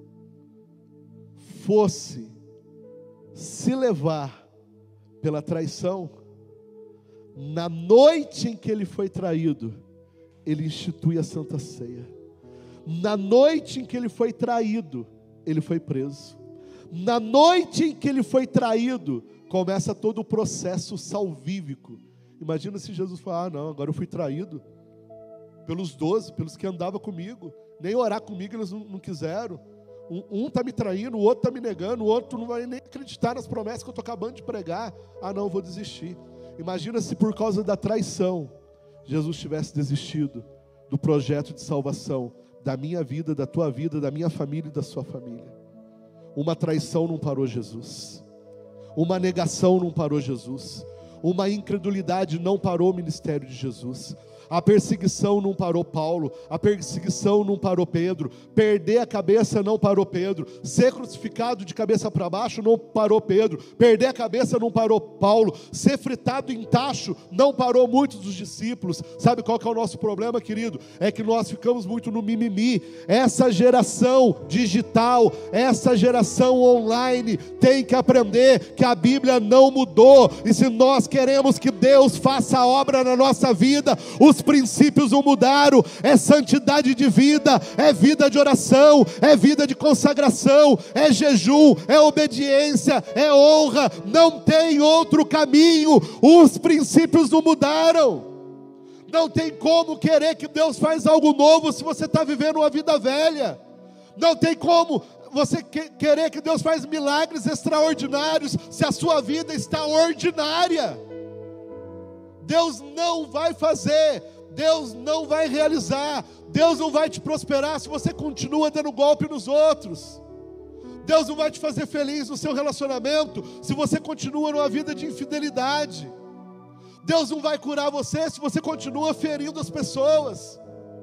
fosse se levar pela traição, na noite em que ele foi traído, ele institui a Santa Ceia. Na noite em que ele foi traído, ele foi preso. Na noite em que ele foi traído, começa todo o processo salvífico. Imagina se Jesus falar: não, agora eu fui traído pelos 12, pelos que andavam comigo, nem orar comigo eles não quiseram. Um está me traindo, o outro está me negando, o outro não vai nem acreditar nas promessas que eu estou acabando de pregar. Ah não, eu vou desistir. Imagina se por causa da traição, Jesus tivesse desistido do projeto de salvação, da minha vida, da tua vida, da minha família e da sua família. Uma traição não parou Jesus. Uma negação não parou Jesus. Uma incredulidade não parou o ministério de Jesus. A perseguição não parou Paulo, a perseguição não parou Pedro, perder a cabeça não parou Pedro, ser crucificado de cabeça para baixo não parou Pedro, perder a cabeça não parou Paulo, ser fritado em tacho não parou muitos dos discípulos. Sabe qual que é o nosso problema, querido? É que nós ficamos muito no mimimi. Essa geração digital, essa geração online tem que aprender que a Bíblia não mudou, e se nós queremos que Deus faça a obra na nossa vida, os princípios não mudaram. É santidade de vida, é vida de oração, é vida de consagração, é jejum, é obediência, é honra. Não tem outro caminho. Os princípios não mudaram. Não tem como querer que Deus faz algo novo se você está vivendo uma vida velha. Não tem como você querer que Deus faz milagres extraordinários se a sua vida está ordinária. Deus não vai fazer, Deus não vai realizar, Deus não vai te prosperar se você continua dando golpe nos outros. Deus não vai te fazer feliz no seu relacionamento se você continua numa vida de infidelidade. Deus não vai curar você se você continua ferindo as pessoas.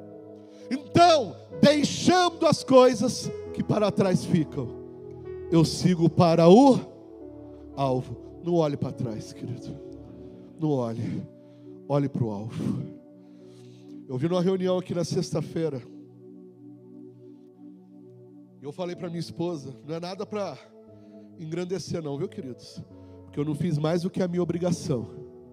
Então, deixando as coisas que para trás ficam, eu sigo para o alvo. Não olhe para trás, querido. Não olhe. Olhe para o alvo. Eu vi numa reunião aqui na sexta-feira. Eu falei para minha esposa: não é nada para engrandecer não, viu, queridos? Porque eu não fiz mais do que a minha obrigação.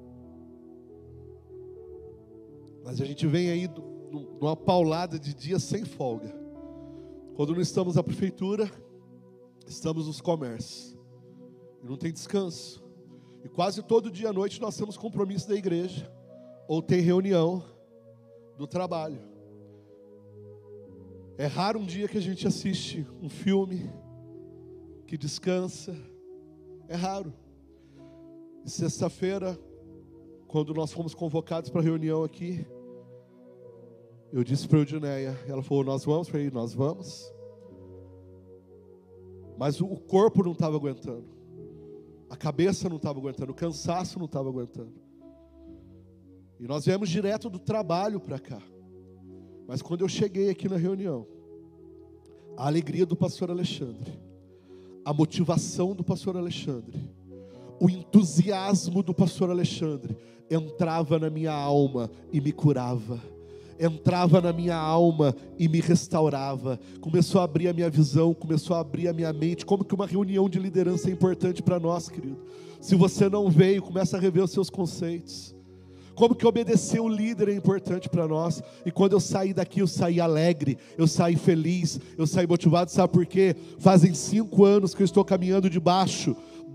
Mas a gente vem aí numa paulada de dias sem folga. Quando não estamos na prefeitura, estamos nos comércios. E não tem descanso. E quase todo dia à noite nós temos compromisso da igreja, ou tem reunião do trabalho. É raro um dia que a gente assiste um filme, que descansa. É raro. E sexta-feira, quando nós fomos convocados para a reunião aqui, eu disse para a Eudineia, ela falou: nós vamos? Eu falei: nós vamos. Mas o corpo não estava aguentando, a cabeça não estava aguentando, o cansaço não estava aguentando. E nós viemos direto do trabalho para cá. Mas quando eu cheguei aqui na reunião, a alegria do pastor Alexandre, a motivação do pastor Alexandre, o entusiasmo do pastor Alexandre entrava na minha alma e me curava. Entrava na minha alma e me restaurava. Começou a abrir a minha visão, começou a abrir a minha mente. Como que uma reunião de liderança é importante para nós, querido. Se você não veio, começa a rever os seus conceitos. Como que obedecer o líder é importante para nós. E quando eu saí daqui, eu saí alegre, eu saí feliz, eu saí motivado. Sabe por quê? Fazem 5 anos que eu estou caminhando debaixo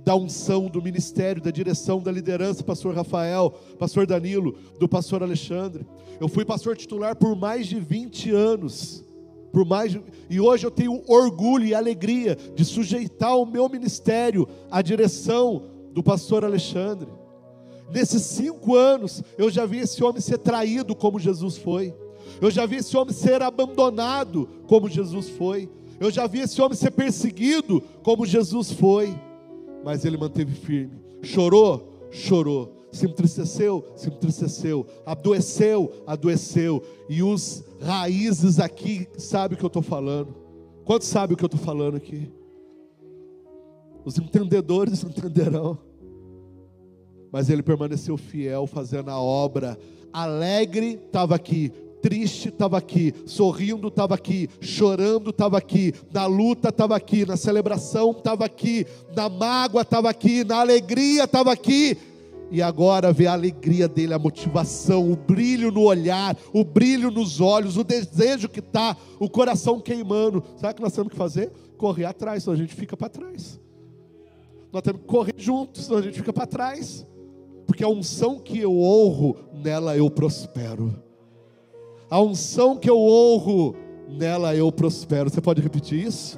da unção, do ministério, da direção, da liderança, pastor Rafael, pastor Danilo, do pastor Alexandre. Eu fui pastor titular por mais de 20 anos. E hoje eu tenho orgulho e alegria de sujeitar o meu ministério à direção do pastor Alexandre. Nesses 5 anos, eu já vi esse homem ser traído como Jesus foi. Eu já vi esse homem ser abandonado como Jesus foi. Eu já vi esse homem ser perseguido como Jesus foi. Mas ele manteve firme. Chorou, chorou. Se entristeceu, se entristeceu. Adoeceu. E os raízes aqui sabem o que eu estou falando. Quantos sabem o que eu estou falando aqui? Os entendedores entenderão. Mas ele permaneceu fiel, fazendo a obra. Alegre estava aqui, triste estava aqui, sorrindo estava aqui, chorando estava aqui, na luta estava aqui, na celebração estava aqui, na mágoa estava aqui, na alegria estava aqui. E agora vê a alegria dele, a motivação, o brilho no olhar, o brilho nos olhos, o desejo que está, o coração queimando. Sabe o que nós temos que fazer? Correr atrás, senão a gente fica para trás. Nós temos que correr juntos, senão a gente fica para trás. Porque a unção que eu honro, nela eu prospero. A unção que eu honro, nela eu prospero. Você pode repetir isso?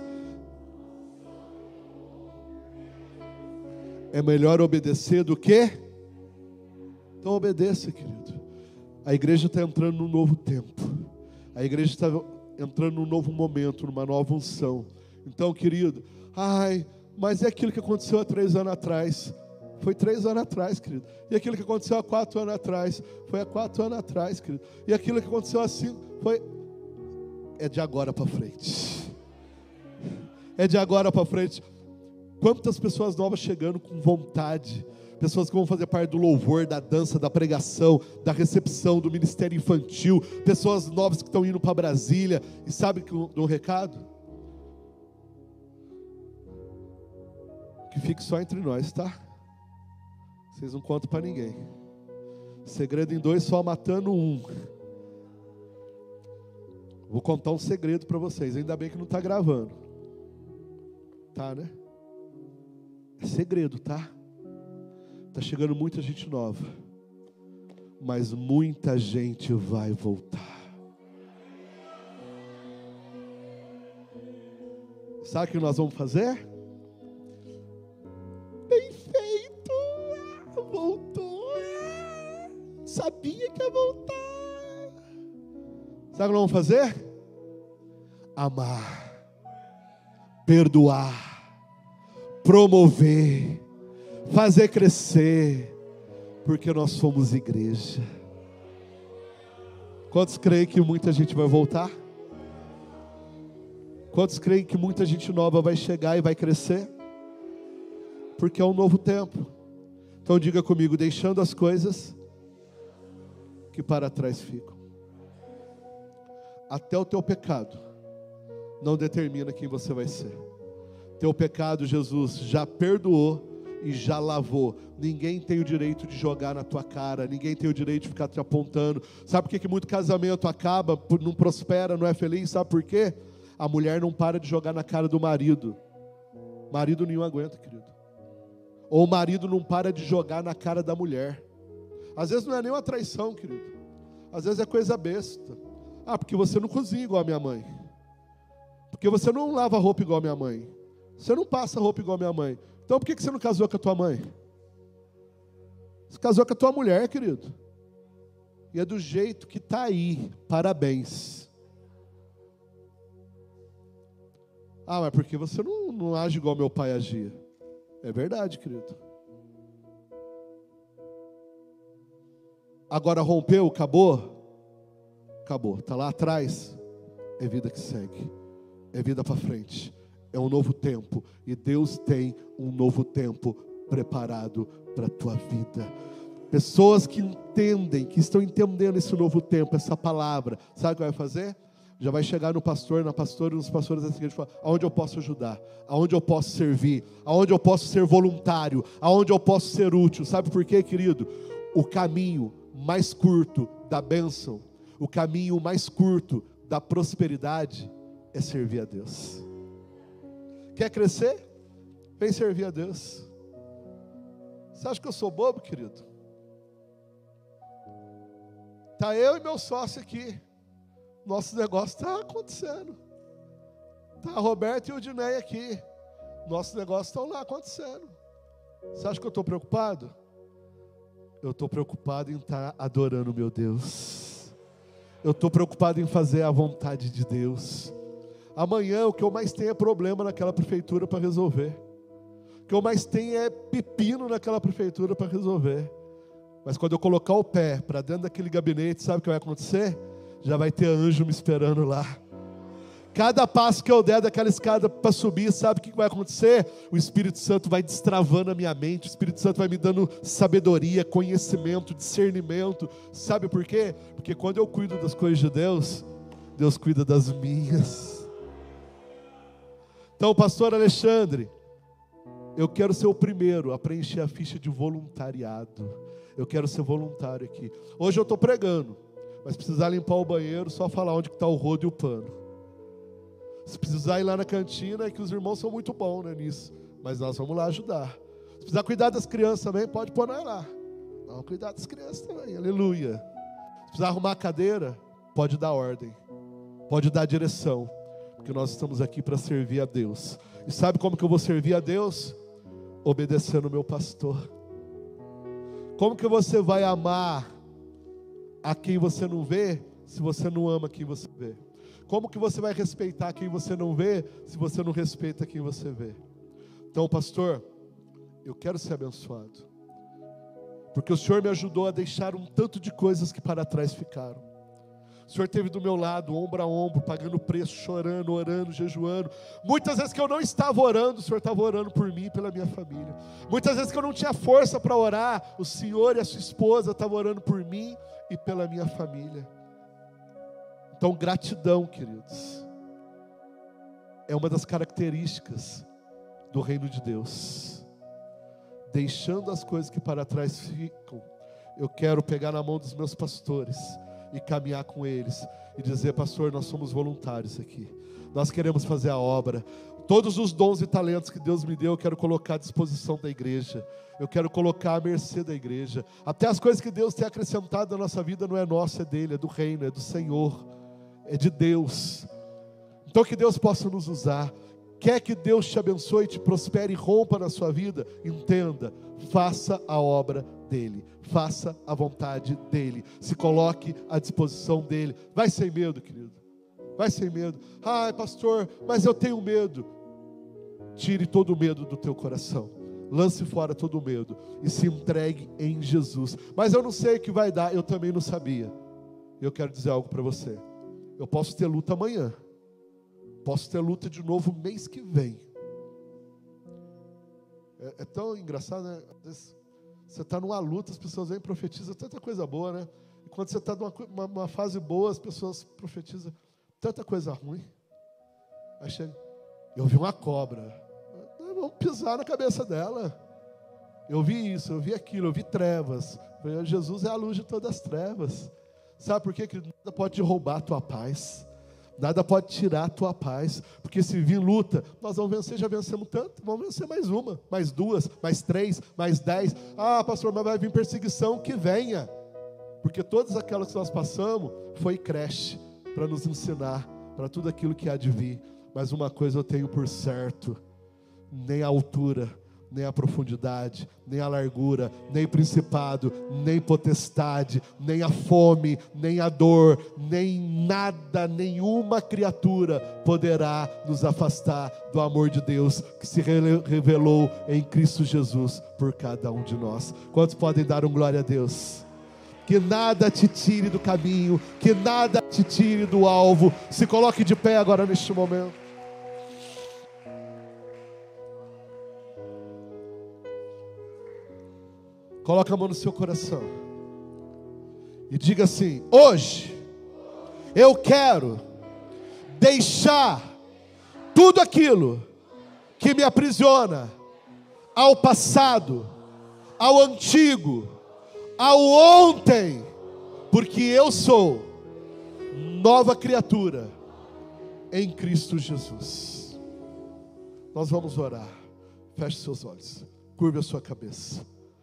É melhor obedecer do que? Então obedeça, querido. A igreja está entrando num novo tempo. A igreja está entrando num novo momento, numa nova unção. Então, querido, mas é aquilo que aconteceu há 3 anos atrás. Foi 3 anos atrás, querido. E aquilo que aconteceu há 4 anos atrás, foi há 4 anos atrás, querido. E aquilo que aconteceu há 5, é de agora para frente. É de agora para frente. Quantas pessoas novas chegando com vontade. Pessoas que vão fazer parte do louvor, da dança, da pregação, da recepção, do ministério infantil. Pessoas novas que estão indo para Brasília. E sabe que um recado? Que fique só entre nós, tá? Vocês não contam para ninguém. Segredo em 2, só matando 1. Vou contar um segredo para vocês. Ainda bem que não está gravando. Tá, né? É segredo, tá? Está chegando muita gente nova. Mas muita gente vai voltar. Sabe o que nós vamos fazer? Bem feito! Voltou! Sabia que ia voltar! Sabe o que nós vamos fazer? Amar, perdoar, promover, fazer crescer, porque nós somos igreja. Quantos creem que muita gente vai voltar? Quantos creem que muita gente nova vai chegar e vai crescer? Porque é um novo tempo. Então diga comigo, deixando as coisas que para trás ficam. Até o teu pecado não determina quem você vai ser. Teu pecado Jesus já perdoou e já lavou. Ninguém tem o direito de jogar na tua cara. Ninguém tem o direito de ficar te apontando. Sabe por que muito casamento acaba, não prospera, não é feliz? Sabe por quê? A mulher não para de jogar na cara do marido. Marido nenhum aguenta, querido. Ou o marido não para de jogar na cara da mulher. Às vezes não é nem uma traição, querido. Às vezes é coisa besta. Porque você não cozinha igual a minha mãe. Porque você não lava roupa igual a minha mãe. Você não passa roupa igual a minha mãe. Então por que você não casou com a tua mãe? Você casou com a tua mulher, querido. E é do jeito que está aí. Parabéns. Mas porque você não age igual meu pai agia. É verdade, querido. Agora rompeu, acabou? Acabou. Está lá atrás. É vida que segue. É vida para frente. É um novo tempo. E Deus tem um novo tempo preparado para a tua vida. Pessoas que entendem, que estão entendendo esse novo tempo, essa palavra. Sabe o que vai fazer? Já vai chegar no pastor, na pastora e nos pastores da igreja e falar: aonde eu posso ajudar? Aonde eu posso servir? Aonde eu posso ser voluntário? Aonde eu posso ser útil? Sabe por quê, querido? O caminho mais curto da bênção, o caminho mais curto da prosperidade é servir a Deus. Quer crescer? Vem servir a Deus. Você acha que eu sou bobo, querido? Está eu e meu sócio aqui. Nosso negócio está acontecendo. Está a Roberta e o Dinei aqui. Nossos negócios estão lá acontecendo. Você acha que eu estou preocupado? Eu estou preocupado em estar adorando o meu Deus. Eu estou preocupado em fazer a vontade de Deus. Amanhã o que eu mais tenho é problema naquela prefeitura para resolver. O que eu mais tenho é pepino naquela prefeitura para resolver. Mas quando eu colocar o pé para dentro daquele gabinete, sabe o que vai acontecer? Já vai ter anjo me esperando lá. Cada passo que eu der daquela escada para subir, sabe o que vai acontecer? O Espírito Santo vai destravando a minha mente, o Espírito Santo vai me dando sabedoria, conhecimento, discernimento. Sabe por quê? Porque quando eu cuido das coisas de Deus, Deus cuida das minhas. Então, pastor Alexandre, eu quero ser o primeiro a preencher a ficha de voluntariado. Eu quero ser voluntário aqui. Hoje eu estou pregando, mas se precisar limpar o banheiro, só falar onde está o rodo e o pano. Se precisar ir lá na cantina, é que os irmãos são muito bons, né, nisso. Mas nós vamos lá ajudar. Se precisar cuidar das crianças também, pode pôr nós lá. Nós vamos cuidar das crianças também, aleluia. Se precisar arrumar a cadeira, pode dar ordem. Pode dar direção. Porque nós estamos aqui para servir a Deus. E sabe como que eu vou servir a Deus? Obedecendo o meu pastor. Como que você vai amar a quem você não vê, se você não ama quem você vê? Como que você vai respeitar quem você não vê, se você não respeita quem você vê? Então, pastor, eu quero ser abençoado, porque o Senhor me ajudou a deixar um tanto de coisas que para trás ficaram. O Senhor esteve do meu lado, ombro a ombro, pagando preço, chorando, orando, jejuando. Muitas vezes que eu não estava orando, o Senhor estava orando por mim e pela minha família. Muitas vezes que eu não tinha força para orar, o Senhor e a sua esposa estavam orando por mim e pela minha família. Então, gratidão, queridos, é uma das características do reino de Deus. Deixando as coisas que para trás ficam, eu quero pegar na mão dos meus pastores e caminhar com eles e dizer: pastor, nós somos voluntários aqui, nós queremos fazer a obra. Todos os dons e talentos que Deus me deu, eu quero colocar à disposição da igreja. Eu quero colocar à mercê da igreja. Até as coisas que Deus tem acrescentado na nossa vida não é nossa, é dele, é do reino, é do Senhor, é de Deus. Então que Deus possa nos usar. Quer que Deus te abençoe, te prospere e rompa na sua vida? Entenda, faça a obra dele, faça a vontade dele, se coloque à disposição dele. Vai sem medo, querido, vai sem medo. Ai, pastor, mas eu tenho medo. Tire todo o medo do teu coração, lance fora todo o medo e se entregue em Jesus. Mas eu não sei o que vai dar, eu também não sabia. Eu quero dizer algo para você. Eu posso ter luta amanhã, posso ter luta de novo mês que vem. É tão engraçado, né? Às vezes você está numa luta, as pessoas vêm e profetizam tanta coisa boa, né? E quando você está numa fase boa, as pessoas profetizam tanta coisa ruim. Aí chega, eu vi uma cobra, vamos pisar na cabeça dela. Eu vi isso, eu vi aquilo, eu vi trevas. Jesus é a luz de todas as trevas. Sabe por quê? Que nada pode te roubar a tua paz, nada pode tirar a tua paz, porque se vir luta, nós vamos vencer, já vencemos tanto, vamos vencer mais uma, mais duas, mais três, mais 10. Ah, pastor, mas vai vir perseguição, que venha, porque todas aquelas que nós passamos, foi creche, para nos ensinar, para tudo aquilo que há de vir. Mas uma coisa eu tenho por certo, nem a altura, nem a profundidade, nem a largura, nem principado, nem potestade, nem a fome, nem a dor, nem nada, nenhuma criatura poderá nos afastar do amor de Deus que se revelou em Cristo Jesus por cada um de nós. Quantos podem dar um glória a Deus? Que nada te tire do caminho, que nada te tire do alvo. Se coloque de pé agora neste momento. Coloca a mão no seu coração e diga assim: hoje eu quero deixar tudo aquilo que me aprisiona ao passado, ao antigo, ao ontem, porque eu sou nova criatura em Cristo Jesus. Nós vamos orar. Feche seus olhos, curve a sua cabeça.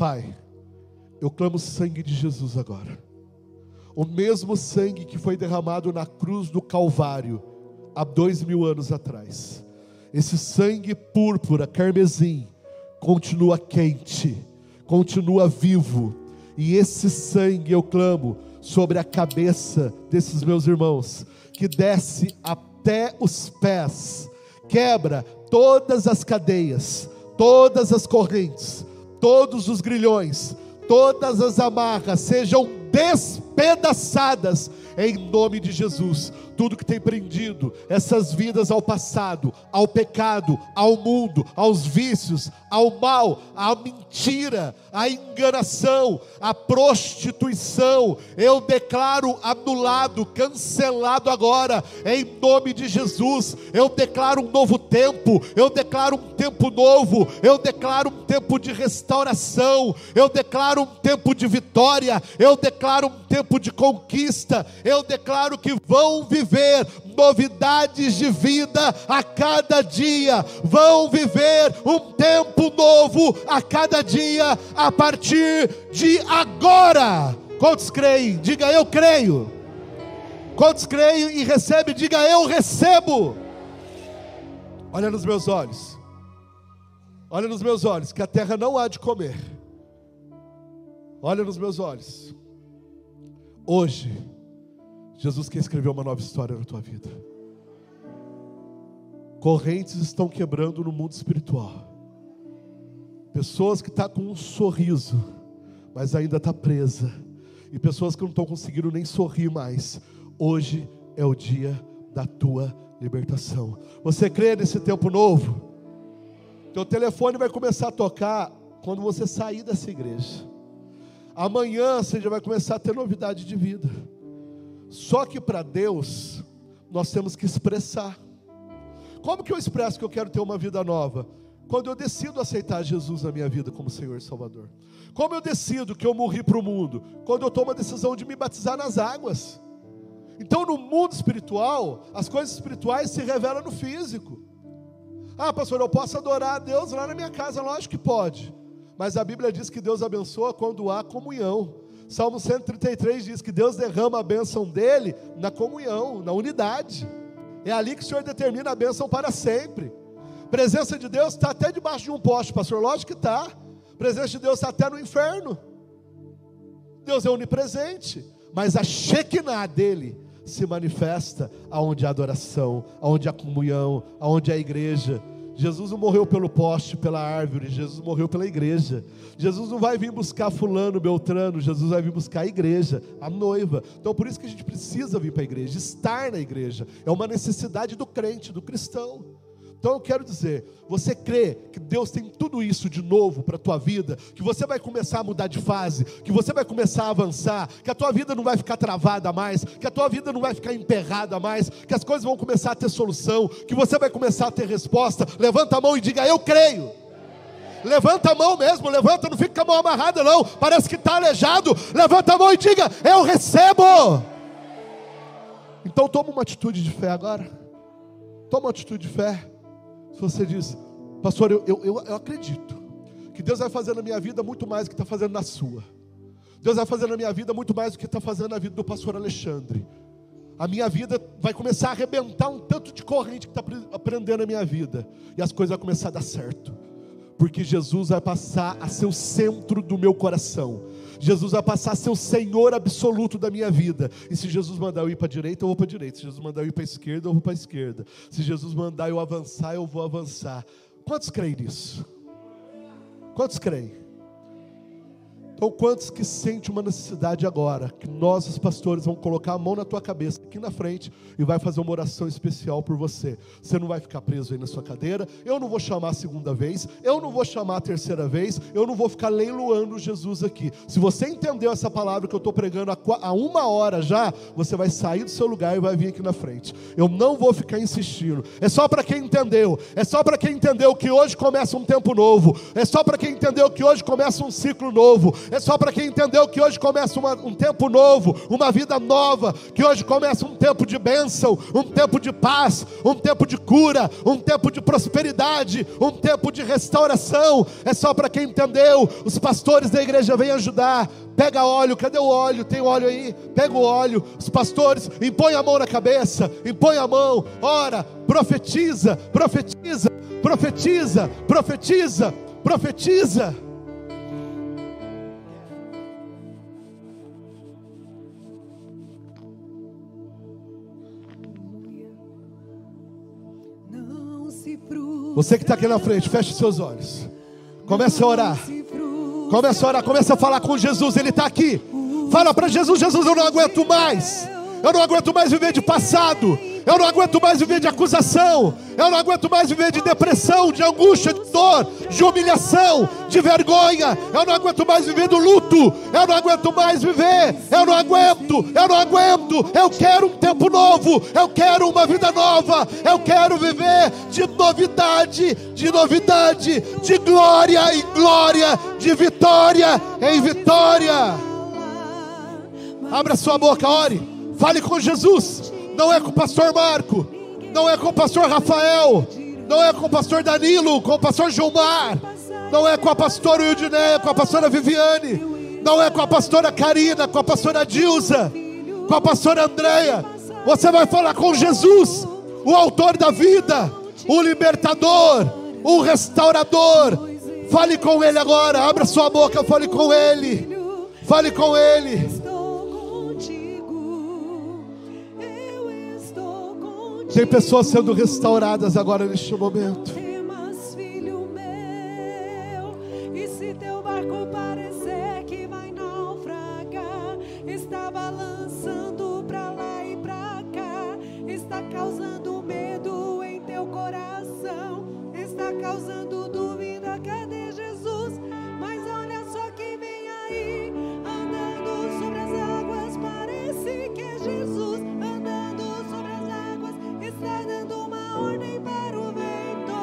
Pai, eu clamo o sangue de Jesus agora. O mesmo sangue que foi derramado na cruz do Calvário há 2000 anos atrás. Esse sangue púrpura, carmesim, continua quente, continua vivo. E esse sangue eu clamo sobre a cabeça desses meus irmãos, que desce até os pés, quebra todas as cadeias, todas as correntes, todos os grilhões, todas as amarras sejam despedaçadas em nome de Jesus. Tudo que tem prendido essas vidas ao passado, ao pecado, ao mundo, aos vícios, ao mal, à mentira, à enganação, à prostituição, eu declaro anulado, cancelado agora, em nome de Jesus. Eu declaro um novo tempo, eu declaro um tempo novo, eu declaro um tempo de restauração, eu declaro um tempo de vitória, eu declaro um tempo de conquista, eu declaro que vão viver novidades de vida a cada dia, vão viver um tempo novo a cada dia, a partir de agora. Quantos creem? Diga eu creio. Quantos creem e recebem? Diga eu recebo. Olha nos meus olhos, olha nos meus olhos, que a terra não há de comer. Olha nos meus olhos. Hoje Jesus quer escrever uma nova história na tua vida. Correntes estão quebrando no mundo espiritual. Pessoas que estão com um sorriso, mas ainda está presa. E pessoas que não estão conseguindo nem sorrir mais. Hoje é o dia da tua libertação. Você crê nesse tempo novo? Teu telefone vai começar a tocar quando você sair dessa igreja. Amanhã você já vai começar a ter novidade de vida. Só que para Deus, nós temos que expressar. Como que eu expresso que eu quero ter uma vida nova? Quando eu decido aceitar Jesus na minha vida como Senhor e Salvador. Como eu decido que eu morri para o mundo? Quando eu tomo a decisão de me batizar nas águas. Então no mundo espiritual, as coisas espirituais se revelam no físico. Ah, pastor, eu posso adorar a Deus lá na minha casa? Lógico que pode. Mas a Bíblia diz que Deus abençoa quando há comunhão. Salmo 133 diz que Deus derrama a bênção dele na comunhão, na unidade. É ali que o Senhor determina a bênção para sempre. Presença de Deus está até debaixo de um poste, pastor. Lógico que está. Presença de Deus está até no inferno. Deus é onipresente, mas a Shekinah dele se manifesta aonde há adoração, aonde há comunhão, aonde há igreja. Jesus não morreu pelo poste, pela árvore, Jesus morreu pela igreja. Jesus não vai vir buscar fulano, beltrano, Jesus vai vir buscar a igreja, a noiva. Então por isso que a gente precisa vir para a igreja, estar na igreja, é uma necessidade do crente, do cristão. Então eu quero dizer, você crê que Deus tem tudo isso de novo para a tua vida, que você vai começar a mudar de fase, que você vai começar a avançar, que a tua vida não vai ficar travada mais, que a tua vida não vai ficar emperrada mais, que as coisas vão começar a ter solução, que você vai começar a ter resposta? Levanta a mão e diga, eu creio. Levanta a mão mesmo, levanta, não fica com a mão amarrada não, parece que está aleijado. Levanta a mão e diga, eu recebo. Então toma uma atitude de fé agora. Toma uma atitude de fé. Se você diz, pastor, eu acredito que Deus vai fazer na minha vida muito mais do que está fazendo na sua. Deus vai fazer na minha vida muito mais do que está fazendo na vida do pastor Alexandre. A minha vida vai começar a arrebentar um tanto de corrente que está prendendo a minha vida. E as coisas vão começar a dar certo. Porque Jesus vai passar a ser o centro do meu coração. Jesus vai passar a ser o Senhor absoluto da minha vida. E se Jesus mandar eu ir para a direita, eu vou para a direita. Se Jesus mandar eu ir para a esquerda, eu vou para a esquerda. Se Jesus mandar eu avançar, eu vou avançar. Quantos creem nisso? Quantos creem? Então quantos que sentem uma necessidade agora, que nós os pastores vamos colocar a mão na tua cabeça, aqui na frente, e vai fazer uma oração especial por você. Você não vai ficar preso aí na sua cadeira, eu não vou chamar a segunda vez, eu não vou chamar a terceira vez, eu não vou ficar leiloando Jesus aqui. Se você entendeu essa palavra que eu estou pregando há 1 hora já, você vai sair do seu lugar e vai vir aqui na frente. Eu não vou ficar insistindo, é só para quem entendeu, é só para quem entendeu que hoje começa um tempo novo, é só para quem entendeu que hoje começa um ciclo novo, É só para quem entendeu que hoje começa um tempo novo, uma vida nova, que hoje começa um tempo de bênção, um tempo de paz, um tempo de cura, um tempo de prosperidade, um tempo de restauração. É só para quem entendeu. Os pastores da igreja vêm ajudar. Pega óleo, cadê o óleo? Tem óleo aí? Pega o óleo. Os pastores, impõe a mão na cabeça, impõe a mão, ora, profetiza, profetiza, profetiza, profetiza, profetiza. Você que está aqui na frente, feche seus olhos. Comece a orar. Comece a orar, comece a falar com Jesus. Ele está aqui. Fala para Jesus: Jesus, eu não aguento mais. Eu não aguento mais viver de passado. Eu não aguento mais viver de acusação. Eu não aguento mais viver de depressão, de angústia, de dor, de humilhação, de vergonha. Eu não aguento mais viver do luto. Eu não aguento mais viver. Eu não aguento. Eu não aguento. Eu quero um tempo novo. Eu quero uma vida nova. Eu quero viver de novidade, de glória em glória, de vitória em vitória. Abra sua boca, ore. Fale com Jesus. Não é com o pastor Marco, não é com o pastor Rafael, não é com o pastor Danilo, com o pastor Gilmar, não é com a pastora Wildineia, com a pastora Viviane, não é com a pastora Karina, com a pastora Dilza, com a pastora Andréia. Você vai falar com Jesus, o autor da vida, o libertador, o restaurador. Fale com Ele agora. Abra sua boca, fale com Ele. Fale com Ele. Tem pessoas sendo restauradas agora neste momento. Temas, filho meu, e se teu barco parecer que vai naufragar, está balançando pra lá e pra cá, está causando medo em teu coração, está causando dúvida, cadê Jesus? Mas olha só quem vem aí, andando sobre as águas, parece que é Jesus, andando sobre as águas, está dando uma ordem para o vento.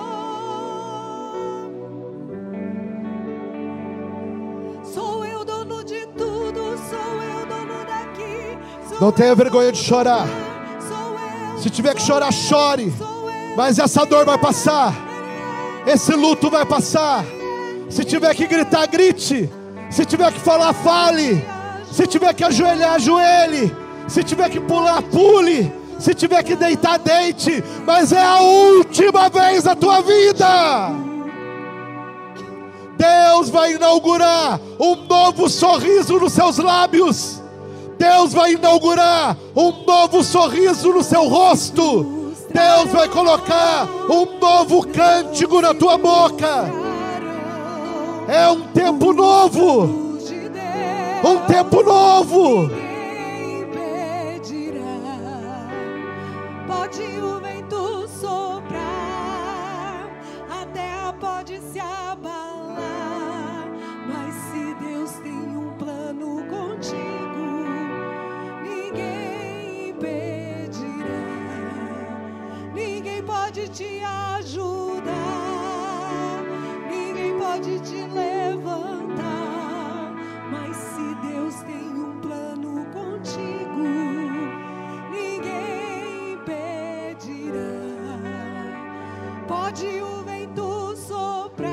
Sou eu dono de tudo, sou eu dono daqui. Não tenha vergonha de chorar. Se tiver que chorar, chore. Mas essa dor vai passar. Esse luto vai passar. Se tiver que gritar, grite. Se tiver que falar, fale. Se tiver que ajoelhar, ajoelhe. Se tiver que pular, pule. Se tiver que deitar, deite. Mas é a última vez na tua vida. Deus vai inaugurar um novo sorriso nos seus lábios. Deus vai inaugurar um novo sorriso no seu rosto. Deus vai colocar um novo cântico na tua boca. É um tempo novo. Um tempo novo. Pode o vento soprar, a terra pode se abalar, mas se Deus tem um plano contigo, ninguém impedirá. Ninguém pode te ajudar, ninguém pode te levantar, mas se Deus tem um plano contigo, ninguém impedirá. Pode o vento soprar,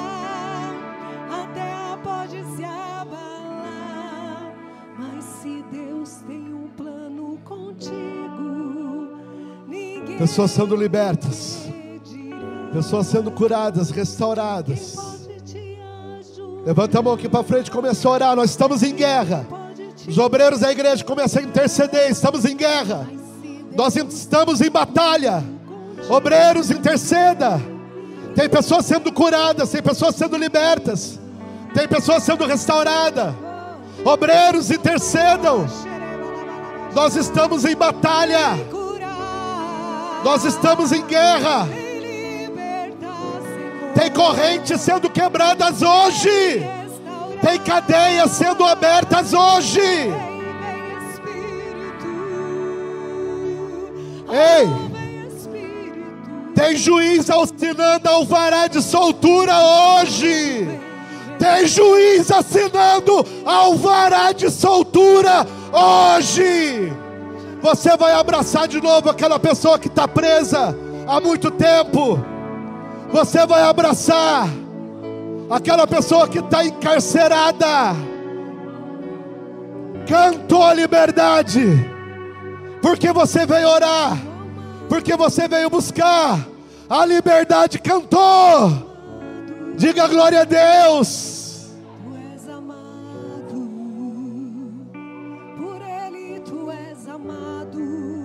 a terra pode se abalar, mas se Deus tem um plano contigo, ninguém Pessoas sendo libertas, pessoas sendo curadas, restauradas. Levanta a mão aqui para frente, começa a orar. Nós estamos em guerra. Os obreiros da igreja começam a interceder. Estamos em guerra. Nós estamos em batalha. Obreiros, interceda. Tem pessoas sendo curadas, tem pessoas sendo libertas, tem pessoas sendo restauradas. Obreiros, intercedam. Nós estamos em batalha. Nós estamos em guerra. Tem correntes sendo quebradas hoje. Tem cadeias sendo abertas hoje. Ei, tem juiz assinando alvará de soltura hoje. Tem juiz assinando alvará de soltura hoje. Você vai abraçar de novo aquela pessoa que está presa há muito tempo. Você vai abraçar aquela pessoa que está encarcerada. Cantou a liberdade, porque você veio orar, porque você veio buscar a liberdade. Cantou. Diga glória a Deus. Tu és amado, por Ele tu és amado.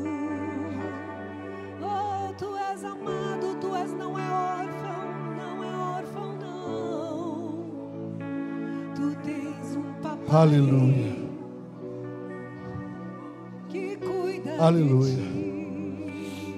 Oh, tu és amado, tu és, não é órfão, não. Tu tens um papai. Aleluia. Que cuida Aleluia. de ti.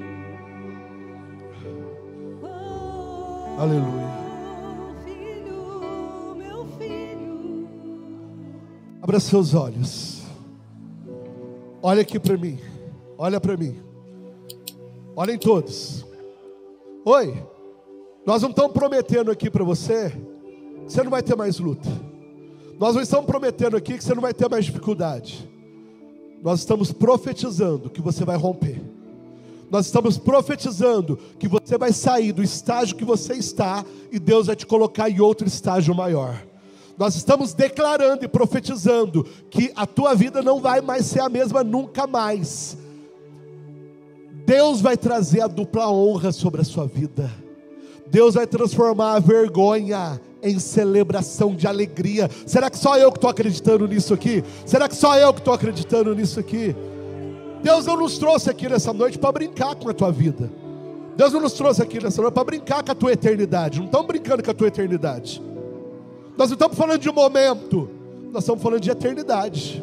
Oh, Aleluia. filho, meu filho. Abra seus olhos. Olha aqui para mim. Olha para mim. Olhem todos. Oi. Nós não estamos prometendo aqui para você que você não vai ter mais luta. Nós não estamos prometendo aqui que você não vai ter mais dificuldade. Nós estamos profetizando que você vai romper. Nós estamos profetizando que você vai sair do estágio que você está e Deus vai te colocar em outro estágio maior. Nós estamos declarando e profetizando que a tua vida não vai mais ser a mesma nunca mais. Deus vai trazer a dupla honra sobre a sua vida. Deus vai transformar a vergonha em celebração de alegria. Será que só eu que estou acreditando nisso aqui? Será que só eu que estou acreditando nisso aqui? Deus não nos trouxe aqui nessa noite para brincar com a tua vida. Deus não nos trouxe aqui nessa noite para brincar com a tua eternidade. Não estamos brincando com a tua eternidade. Nós não estamos falando de momento, nós estamos falando de eternidade.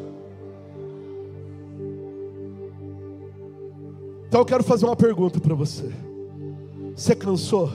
Então eu quero fazer uma pergunta para você. Você cansou?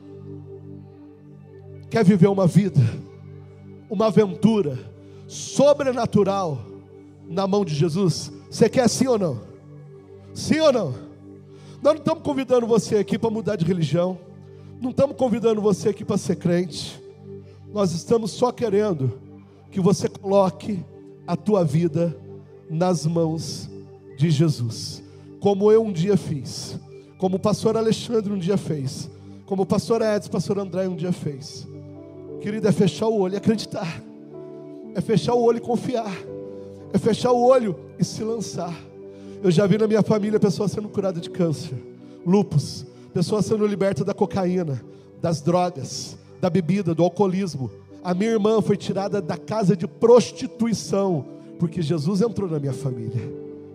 Quer viver uma vida, uma aventura sobrenatural na mão de Jesus? Você quer sim ou não? Sim ou não? Nós não estamos convidando você aqui para mudar de religião. Não estamos convidando você aqui para ser crente. Nós estamos só querendo que você coloque a tua vida nas mãos de Jesus. Como eu um dia fiz. Como o pastor Alexandre um dia fez. Como o pastor Edson, o pastor André um dia fez. Querido, é fechar o olho e acreditar. É fechar o olho e confiar. É fechar o olho e se lançar. Eu já vi na minha família pessoas sendo curadas de câncer, lúpus, pessoas sendo libertas da cocaína, das drogas, da bebida, do alcoolismo. A minha irmã foi tirada da casa de prostituição, porque Jesus entrou na minha família.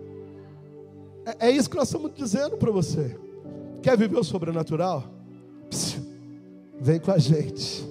É isso que nós estamos dizendo para você. Quer viver o sobrenatural? Vem com a gente.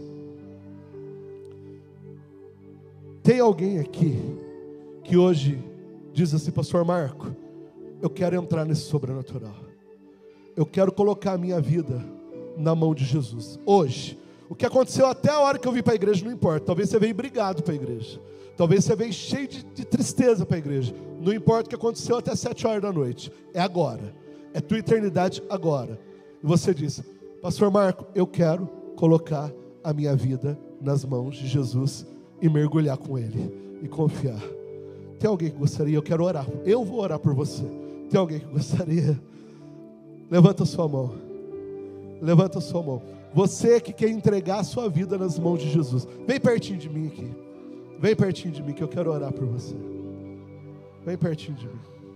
Tem alguém aqui que hoje diz assim: pastor Marco, eu quero entrar nesse sobrenatural. Eu quero colocar a minha vida na mão de Jesus. Hoje, o que aconteceu até a hora que eu vim para a igreja não importa. Talvez você veio brigado para a igreja. Talvez você veio cheio de tristeza para a igreja. Não importa o que aconteceu até 7 horas da noite. É agora. É tua eternidade agora. E você diz: pastor Marco, eu quero colocar a minha vida nas mãos de Jesus e mergulhar com Ele e confiar. Tem alguém que gostaria? Eu quero orar. Eu vou orar por você. Tem alguém que gostaria? Levanta a sua mão. Levanta a sua mão. Você que quer entregar a sua vida nas mãos de Jesus, vem pertinho de mim aqui. Vem pertinho de mim que eu quero orar por você. Vem pertinho de mim.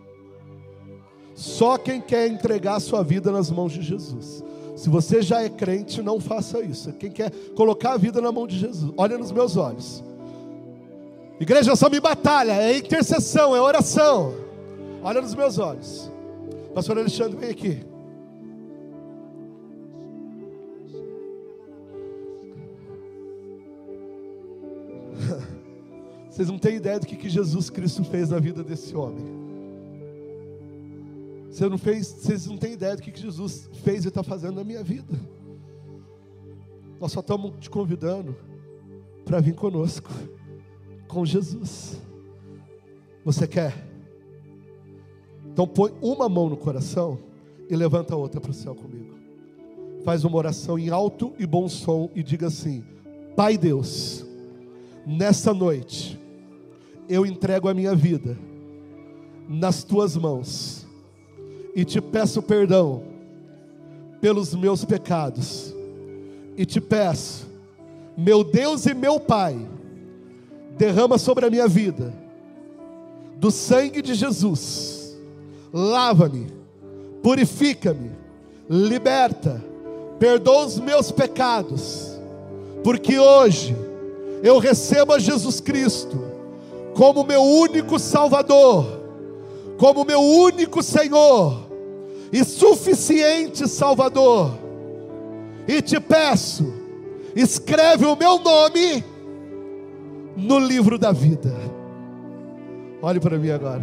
Só quem quer entregar a sua vida nas mãos de Jesus. Se você já é crente, não faça isso. Quem quer colocar a vida na mão de Jesus, olha nos meus olhos. Igreja São Me Batalha, é intercessão, é oração. Olha nos meus olhos. Pastor Alexandre, vem aqui. Vocês não têm ideia do que Jesus Cristo fez na vida desse homem. Vocês não têm ideia do que Jesus fez e está fazendo na minha vida. Nós só estamos te convidando para vir conosco, com Jesus. Você quer? Então põe uma mão no coração e levanta a outra para o céu comigo. Faz uma oração em alto e bom som e diga assim: Pai Deus, nessa noite, eu entrego a minha vida nas tuas mãos e te peço perdão pelos meus pecados. E te peço, meu Deus e meu Pai, derrama sobre a minha vida do sangue de Jesus. Lava-me, purifica-me, liberta, perdoa os meus pecados, porque hoje eu recebo a Jesus Cristo como meu único Salvador, como meu único Senhor e suficiente Salvador. E te peço, escreve o meu nome no livro da vida. Olhe para mim agora.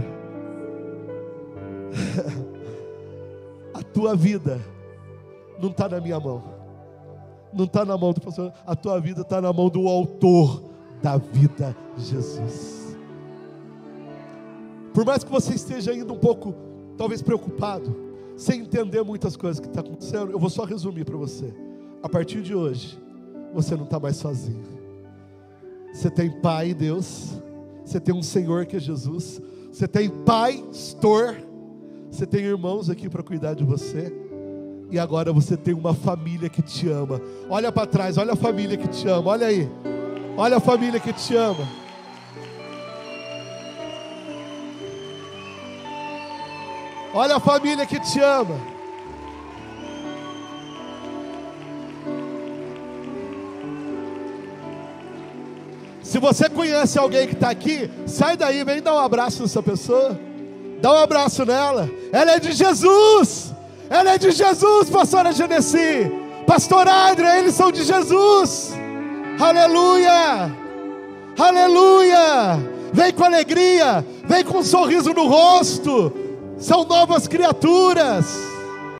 A tua vida não está na minha mão, não está na mão do pastor. A tua vida está na mão do autor da vida, Jesus. Por mais que você esteja ainda um pouco, talvez preocupado, sem entender muitas coisas que estão acontecendo, eu vou só resumir para você. A partir de hoje, você não está mais sozinho. Você tem Pai, Deus. Você tem um Senhor que é Jesus. Você tem Pai, Pastor. Você tem irmãos aqui para cuidar de você. E agora você tem uma família que te ama. Olha para trás, olha a família que te ama. Olha aí, olha a família que te ama. Olha a família que te ama. Se você conhece alguém que está aqui, sai daí, vem dar um abraço nessa pessoa. Dá um abraço nela. Ela é de Jesus. Ela é de Jesus, pastora Genesi, pastor Adria, eles são de Jesus. Aleluia. Aleluia. Vem com alegria, vem com um sorriso no rosto. São novas criaturas.